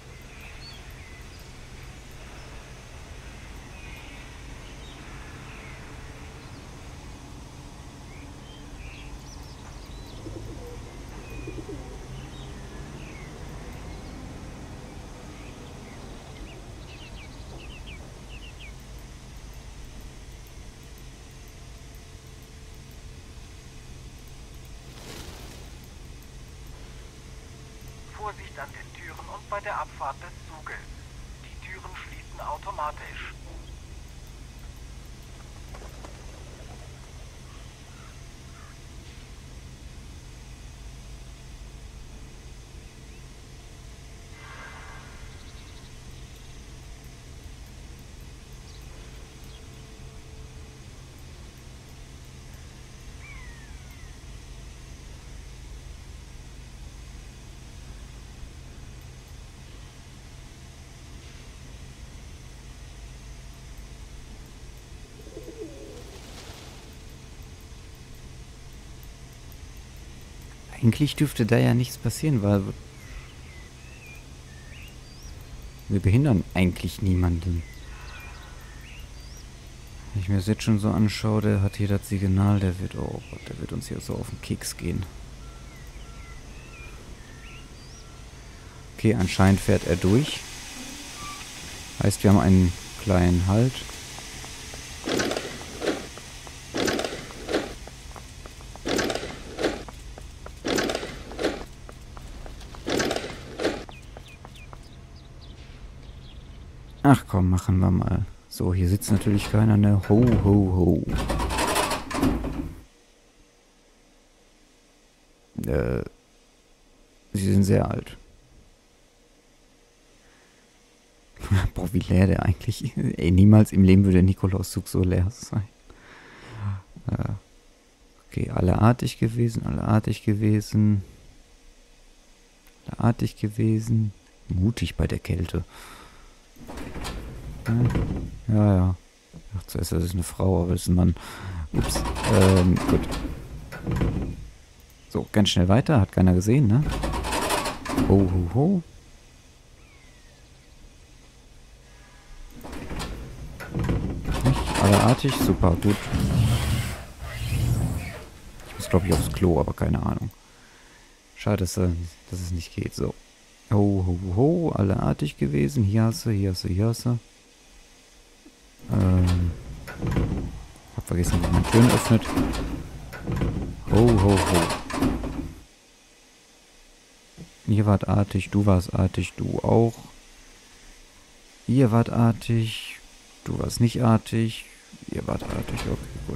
Vorsicht an den Türen und bei der Abfahrt des Zuges. Die Türen schließen automatisch. Eigentlich dürfte da ja nichts passieren, weil wir behindern eigentlich niemanden. Wenn ich mir das jetzt schon so anschaue, der hat hier das Signal, der wird, oh Gott, der wird uns hier so auf den Keks gehen. Okay, anscheinend fährt er durch. Heißt, wir haben einen kleinen Halt. Ach komm, machen wir mal. So, hier sitzt natürlich keiner, ne? Ho, ho, ho. Äh, sie sind sehr alt. Boah, wie leer der eigentlich. Ey, niemals im Leben würde der Nikolauszug so leer sein. Äh, okay, alle artig gewesen, alle artig gewesen. Alle artig gewesen. Mutig bei der Kälte. Ja, ja. ja. Ich dachte zuerst, das ist eine Frau, aber das ist ein Mann. Ups. Ähm, gut. So, ganz schnell weiter. Hat keiner gesehen, ne? Ho, ho, ho. Nicht allerartig. Super, gut. Ich muss, glaube ich, aufs Klo, aber keine Ahnung. Schade, dass, äh, dass es nicht geht. So. Ho, ho, ho. Allerartig gewesen. Hier hast du, hier hast du, hier hast du. Ähm. Hab vergessen, wie man Türen öffnet. Ho, ho, ho. Ihr wart artig, du warst artig, du auch. Ihr wart artig, du warst nicht artig. Ihr wart artig, okay, gut.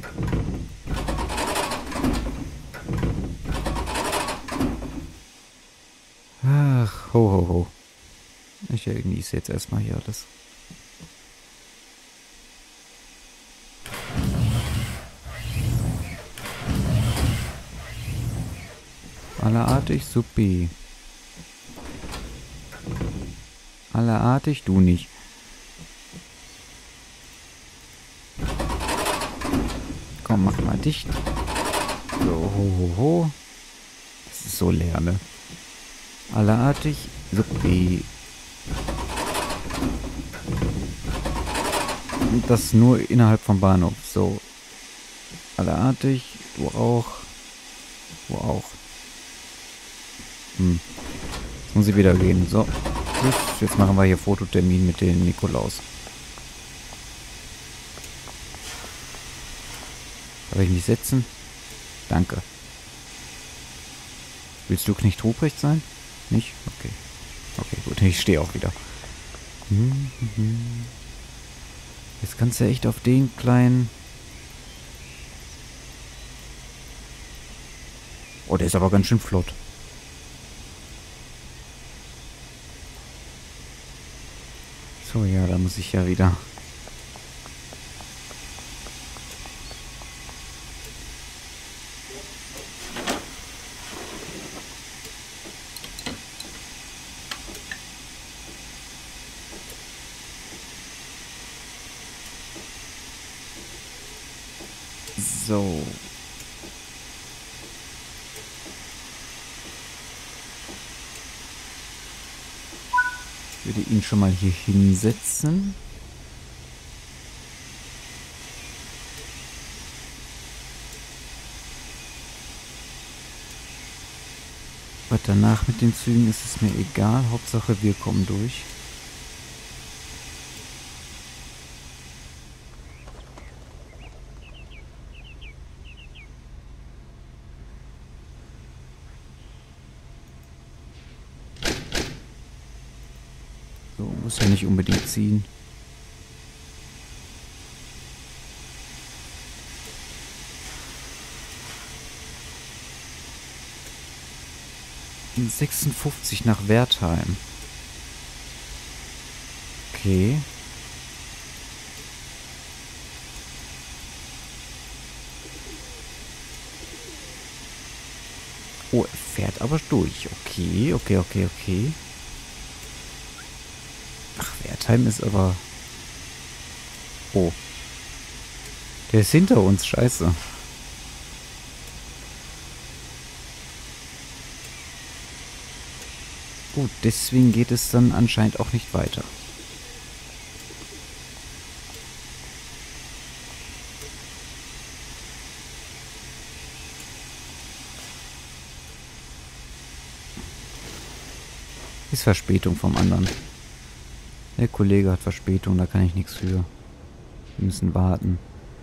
Ach, ho, ho, ho. Ich genieße jetzt erstmal hier alles. Allerartig, supi. Allerartig, du nicht. Komm, mach mal dicht. So, ho, ho, ho. Das ist so leer, ne? Allerartig, supi. Und das nur innerhalb vom Bahnhof. So. Allerartig, du auch. Du auch. Hm. Jetzt muss ich wieder gehen. So. Tschüss. Jetzt machen wir hier Fototermin mit dem Nikolaus. Darf ich mich setzen? Danke. Willst du Knecht Ruprecht sein? Nicht? Okay. Okay, gut. Ich stehe auch wieder. Jetzt kannst du echt auf den kleinen... Oh, der ist aber ganz schön flott. So, ja, da muss ich ja wieder... So. Ich würde ihn schon mal hier hinsetzen. Aber danach mit den Zügen ist es mir egal. Hauptsache wir kommen durch. So, muss ja nicht unbedingt ziehen. sechsundfünfzig nach Wertheim. Okay. Oh, er fährt aber durch. Okay, okay, okay, okay. Ach, Wertheim ist aber... Oh. Der ist hinter uns, scheiße. Gut, deswegen geht es dann anscheinend auch nicht weiter. Ist Verspätung vom anderen. Der Kollege hat Verspätung, da kann ich nichts für. Wir müssen warten.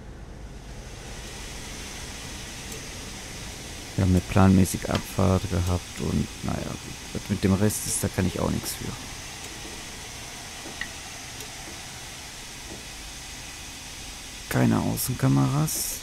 Wir haben eine planmäßige Abfahrt gehabt und naja, was mit dem Rest ist, da kann ich auch nichts für. Keine Außenkameras.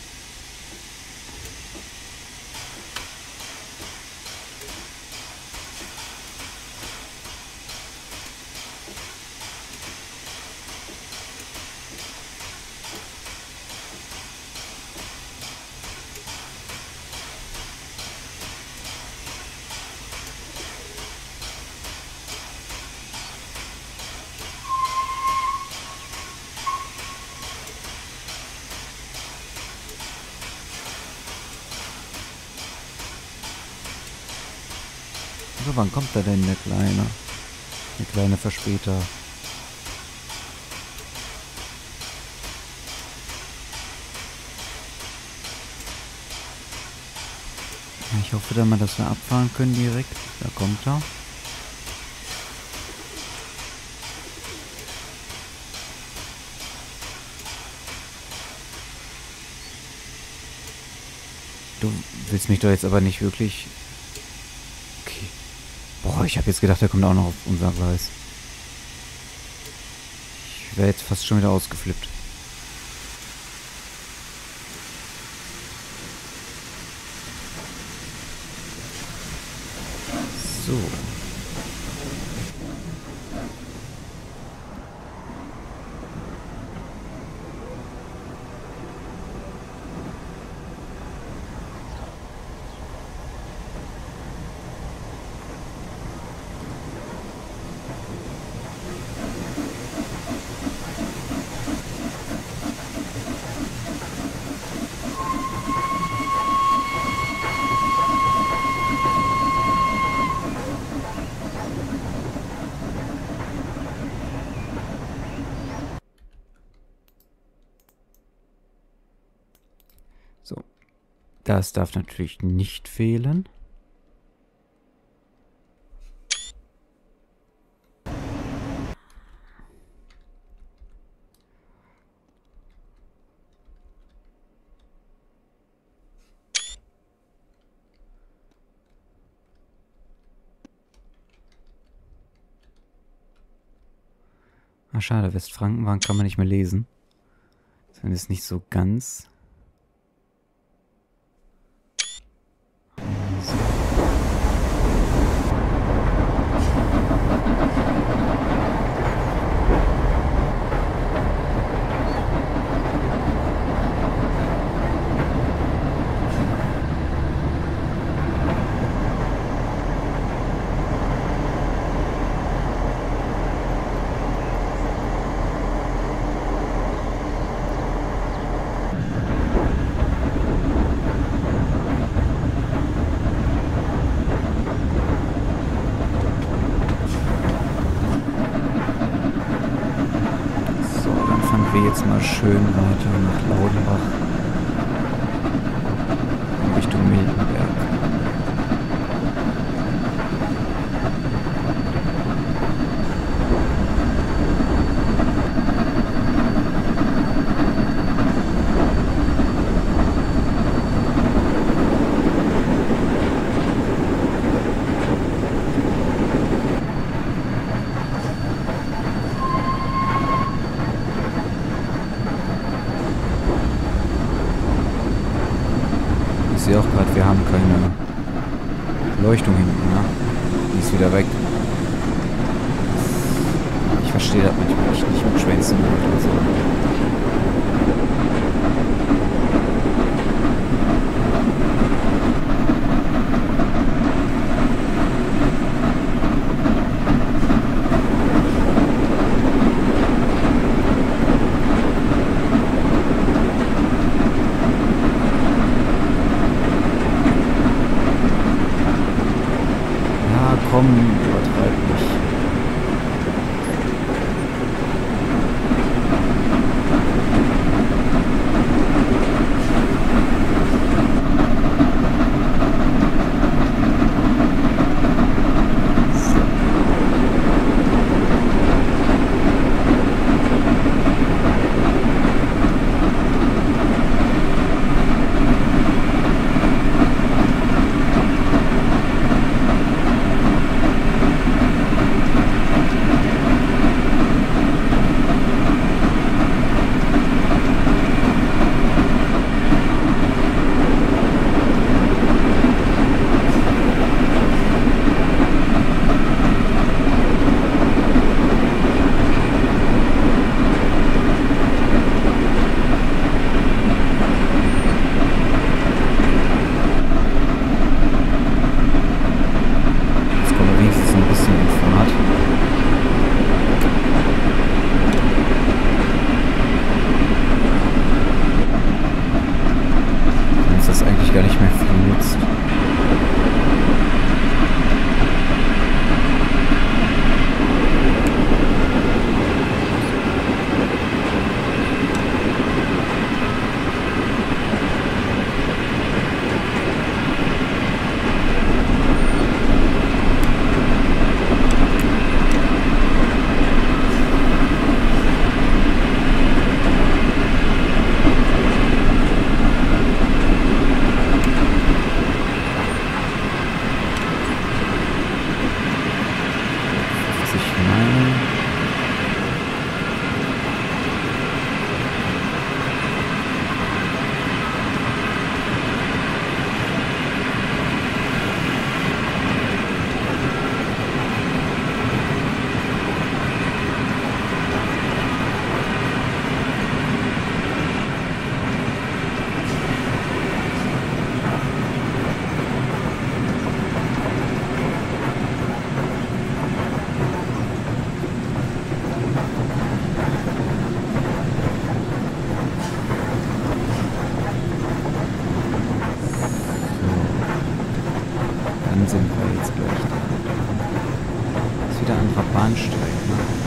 Also wann kommt da denn der Kleine? Der kleine Verspäter. Ich hoffe dann mal, dass wir abfahren können direkt. Da kommt er. Du willst mich doch jetzt aber nicht wirklich... Okay. Boah, ich habe jetzt gedacht, der kommt auch noch auf unser Gleis. Ich wäre jetzt fast schon wieder ausgeflippt. So. So. Das darf natürlich nicht fehlen. Ah, schade, Westfrankenwagen kann man nicht mehr lesen. Das ist nicht so ganz. Wir jetzt mal schön weiter nach Laudenbach in Richtung Miltenberg. Ich sehe auch gerade, wir haben keine Beleuchtung hinten, ne? Die ist wieder weg. Ich verstehe das manchmal echt nicht mit Schwänzen und so. Komm, übertreib bisschen in Fahrt. Wenn uns das eigentlich gar nicht mehr viel nützt. Sind wir jetzt gleich da. Das ist wieder ein anderer Bahnsteig, ne?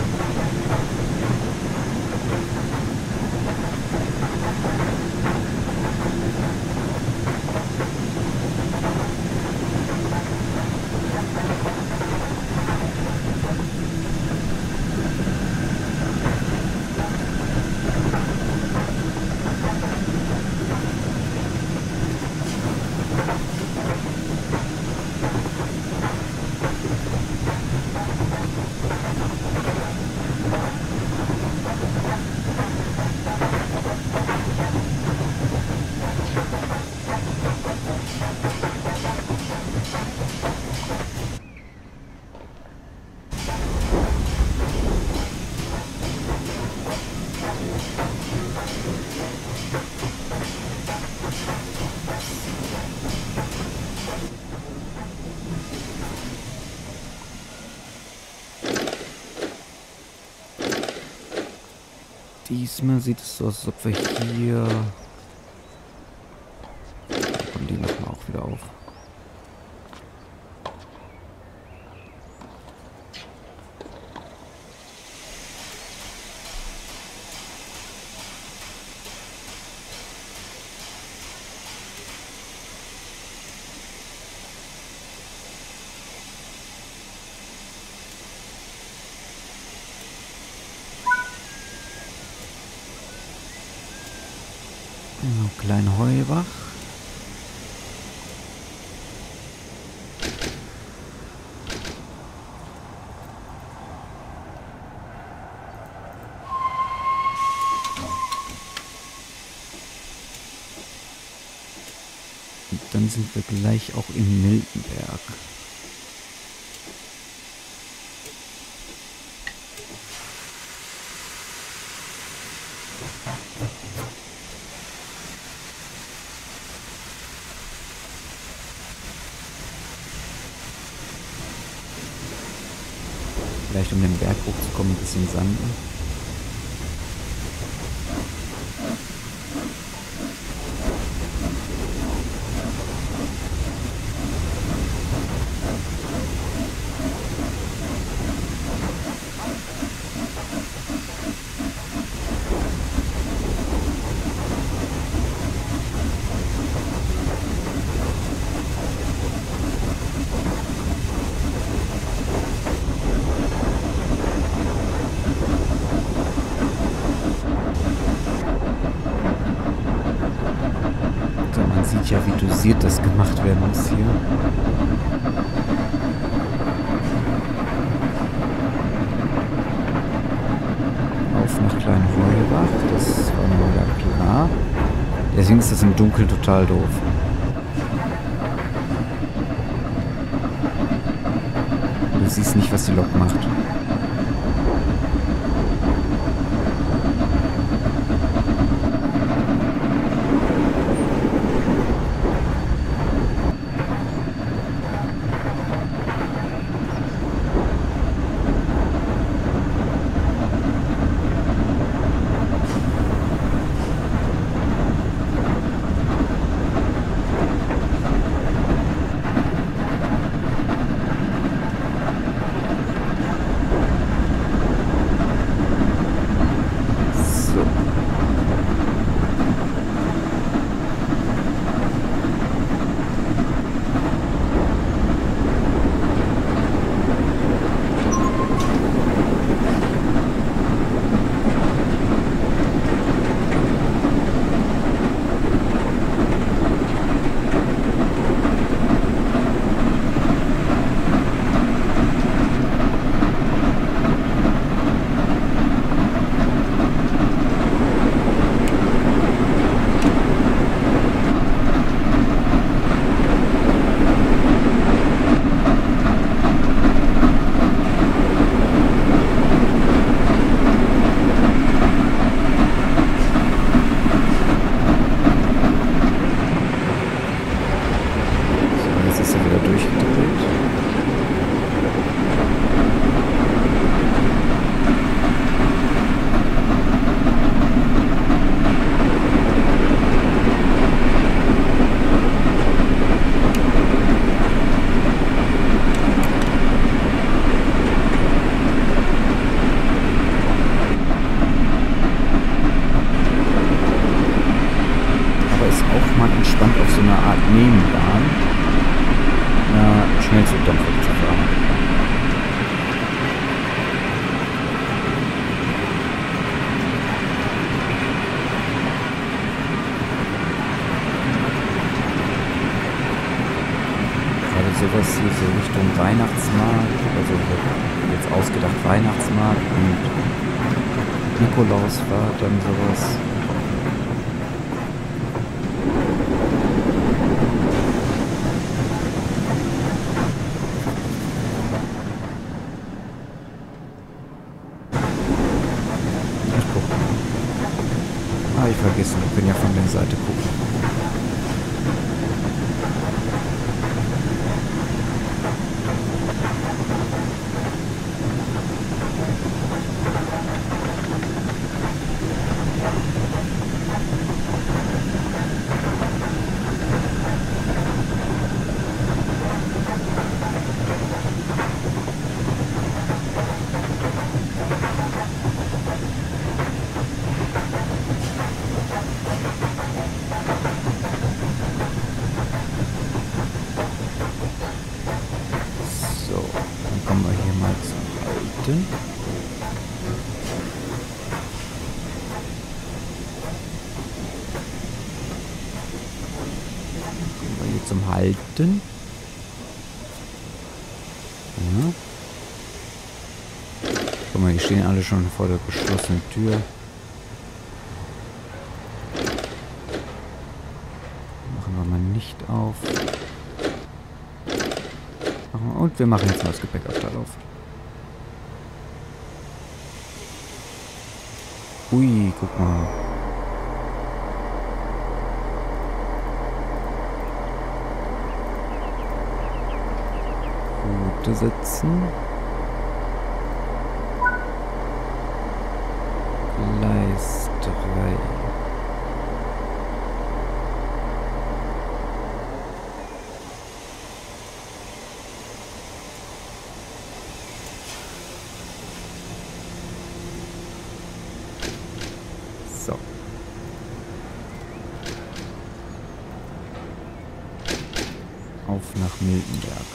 Diesmal sieht es so aus, als ob wir hier... Komm, die machen wir auch wieder auf. Klein Heubach. Und dann sind wir gleich auch in Miltenberg. Vielleicht um den Berg hochzukommen, ein bisschen sanden. Ja, wie dosiert das gemacht werden muss hier. Auf nach Kleinheubach, das war mir wieder klar. Deswegen ist das im Dunkeln total doof. Du siehst nicht, was die Lok macht. Weihnachtsmarkt, also jetzt ausgedacht Weihnachtsmarkt und Nikolausfahrt, dann sowas. Ah, ich vergessen, wir können ja von der Seite gucken. Kommen wir hier mal zum Alten. Kommen wir hier zum Halten. Ja. Guck mal, hier stehen alle schon vor der geschlossenen Tür. Machen wir mal nicht auf. Und wir machen jetzt mal das Gepäckabteil auf. Ui, guck mal. Route setzen. Gleis drei. So. Auf nach Miltenberg.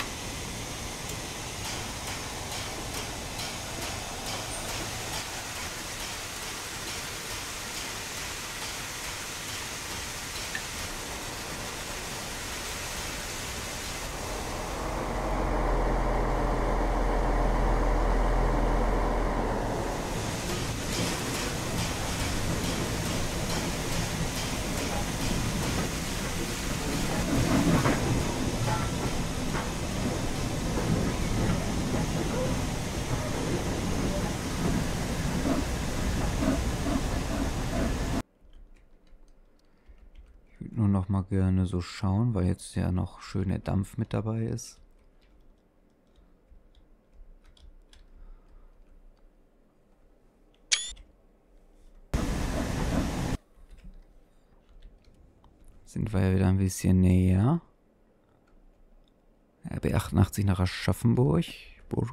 Nur noch mal gerne so schauen, weil jetzt ja noch schön der Dampf mit dabei ist. Sind wir ja wieder ein bisschen näher. R B achtundachtzig nach Aschaffenburg. Burg.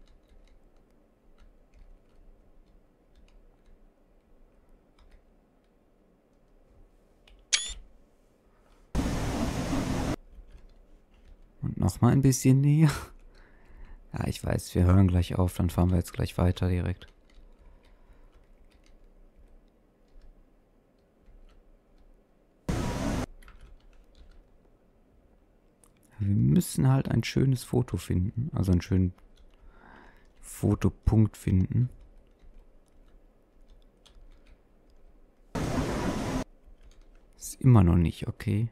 Und nochmal ein bisschen näher. Ja, ich weiß, wir hören gleich auf, dann fahren wir jetzt gleich weiter direkt. Wir müssen halt ein schönes Foto finden, also einen schönen Fotopunkt finden. Ist immer noch nicht, okay.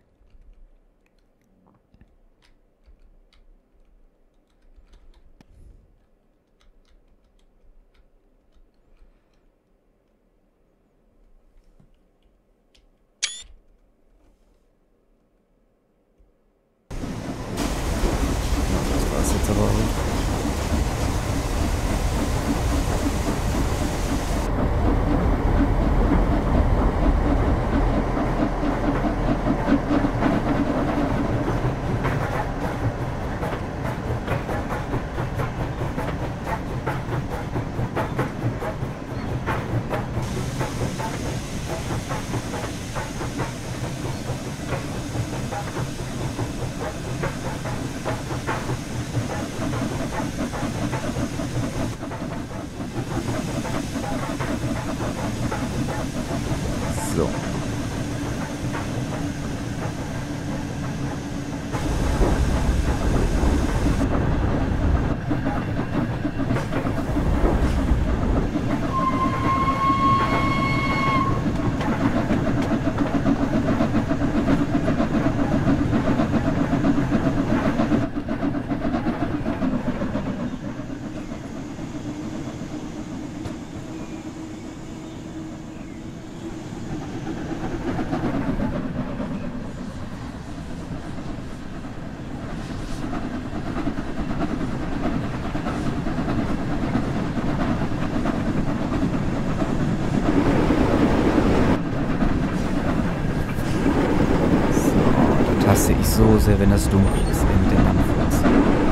so sehr, wenn das dunkel ist, wenn der Lampe ist.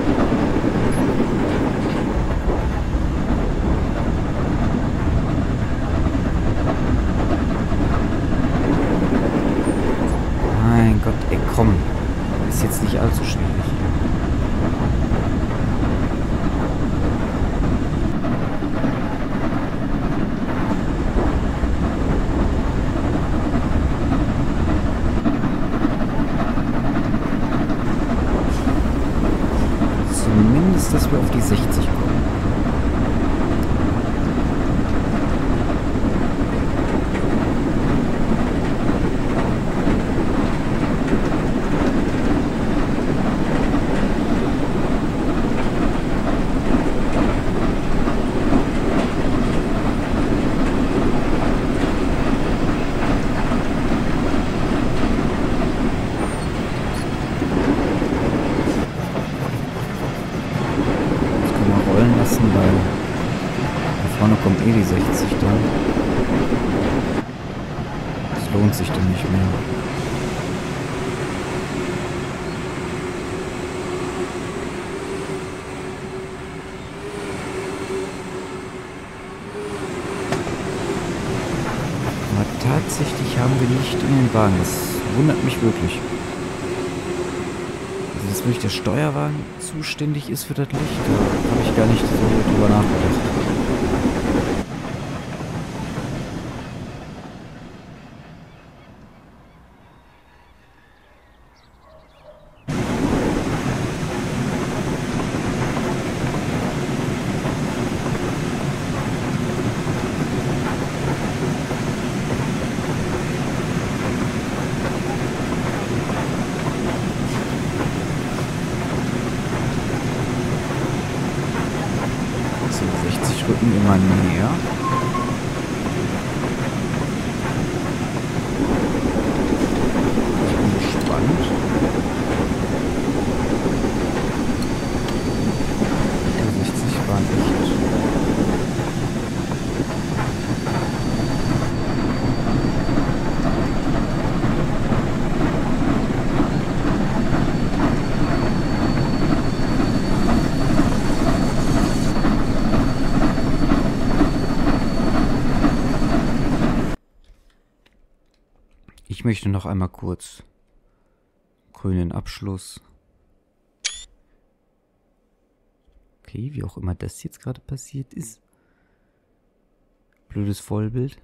Mein Gott, ey, komm. Ist jetzt nicht allzu schwierig. Zumindest, dass wir auf die sechzig kommen. Weil da vorne kommt eh die sechzig dann. Das lohnt sich dann nicht mehr. Aber tatsächlich haben wir nicht in den Wagen. Das wundert mich wirklich. Dass wirklich der Steuerwagen zuständig ist für das Licht, da habe ich gar nicht so drüber nachgedacht. Rücken immer näher. Ich bin gespannt. Die sechzig waren echt. Ich möchte noch einmal kurz grünen Abschluss. Okay, wie auch immer das jetzt gerade passiert ist. Blödes Vollbild.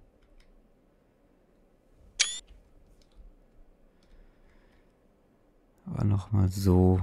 Aber nochmal so.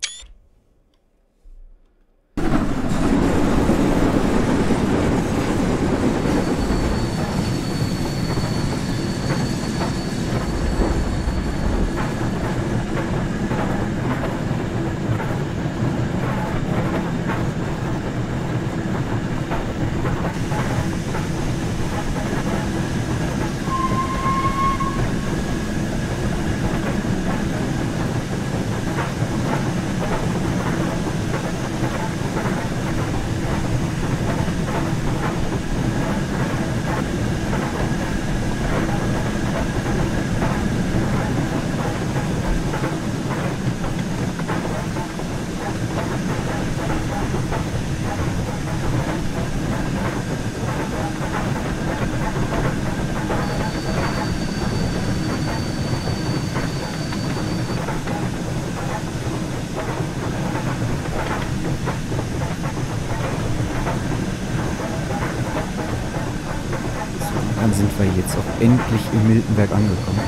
Dann sind wir jetzt auch endlich in Miltenberg angekommen.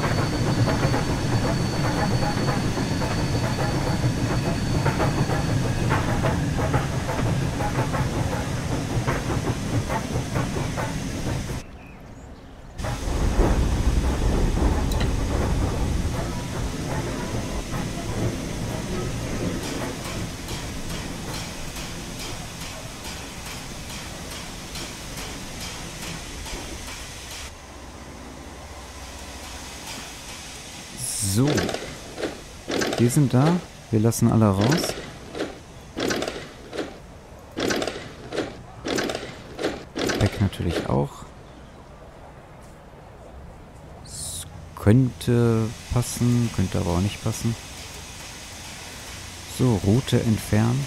So, wir sind da. Wir lassen alle raus. Weg natürlich auch. Es könnte passen, könnte aber auch nicht passen. So, Route entfernen.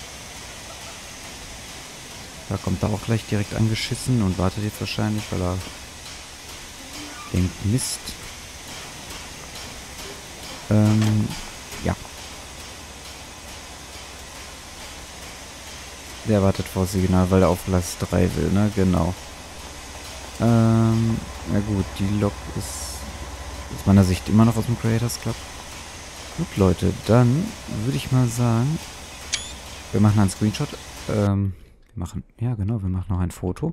Da kommt er auch gleich direkt angeschissen und wartet jetzt wahrscheinlich, weil er denkt, Mist. Ähm, ja. Der wartet vor Signal, weil er auf Gleis drei will, ne? Genau. Ähm, ja gut, die Lok ist aus meiner Sicht immer noch aus dem Creators Club. Gut, Leute, dann würde ich mal sagen, wir machen einen Screenshot. Ähm, wir machen, ja genau, wir machen noch ein Foto.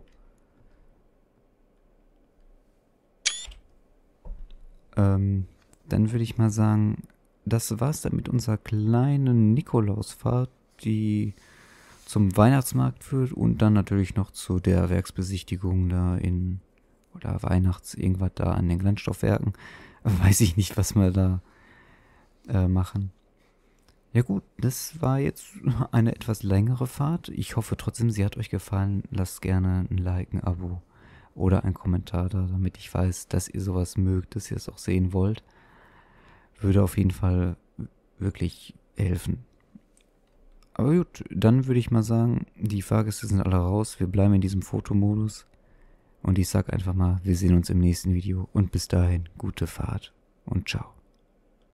Ähm, dann würde ich mal sagen, das war's dann mit unserer kleinen Nikolausfahrt, die zum Weihnachtsmarkt führt und dann natürlich noch zu der Werksbesichtigung da in, oder Weihnachts irgendwas da an den Glanzstoffwerken. Weiß ich nicht, was wir da äh, machen. Ja gut, das war jetzt eine etwas längere Fahrt. Ich hoffe trotzdem, sie hat euch gefallen. Lasst gerne ein Like, ein Abo oder einen Kommentar da, damit ich weiß, dass ihr sowas mögt, dass ihr es auch sehen wollt. Würde auf jeden Fall wirklich helfen. Aber gut, dann würde ich mal sagen, die Fahrgäste sind alle raus. Wir bleiben in diesem Fotomodus. Und ich sag einfach mal, wir sehen uns im nächsten Video. Und bis dahin, gute Fahrt und ciao.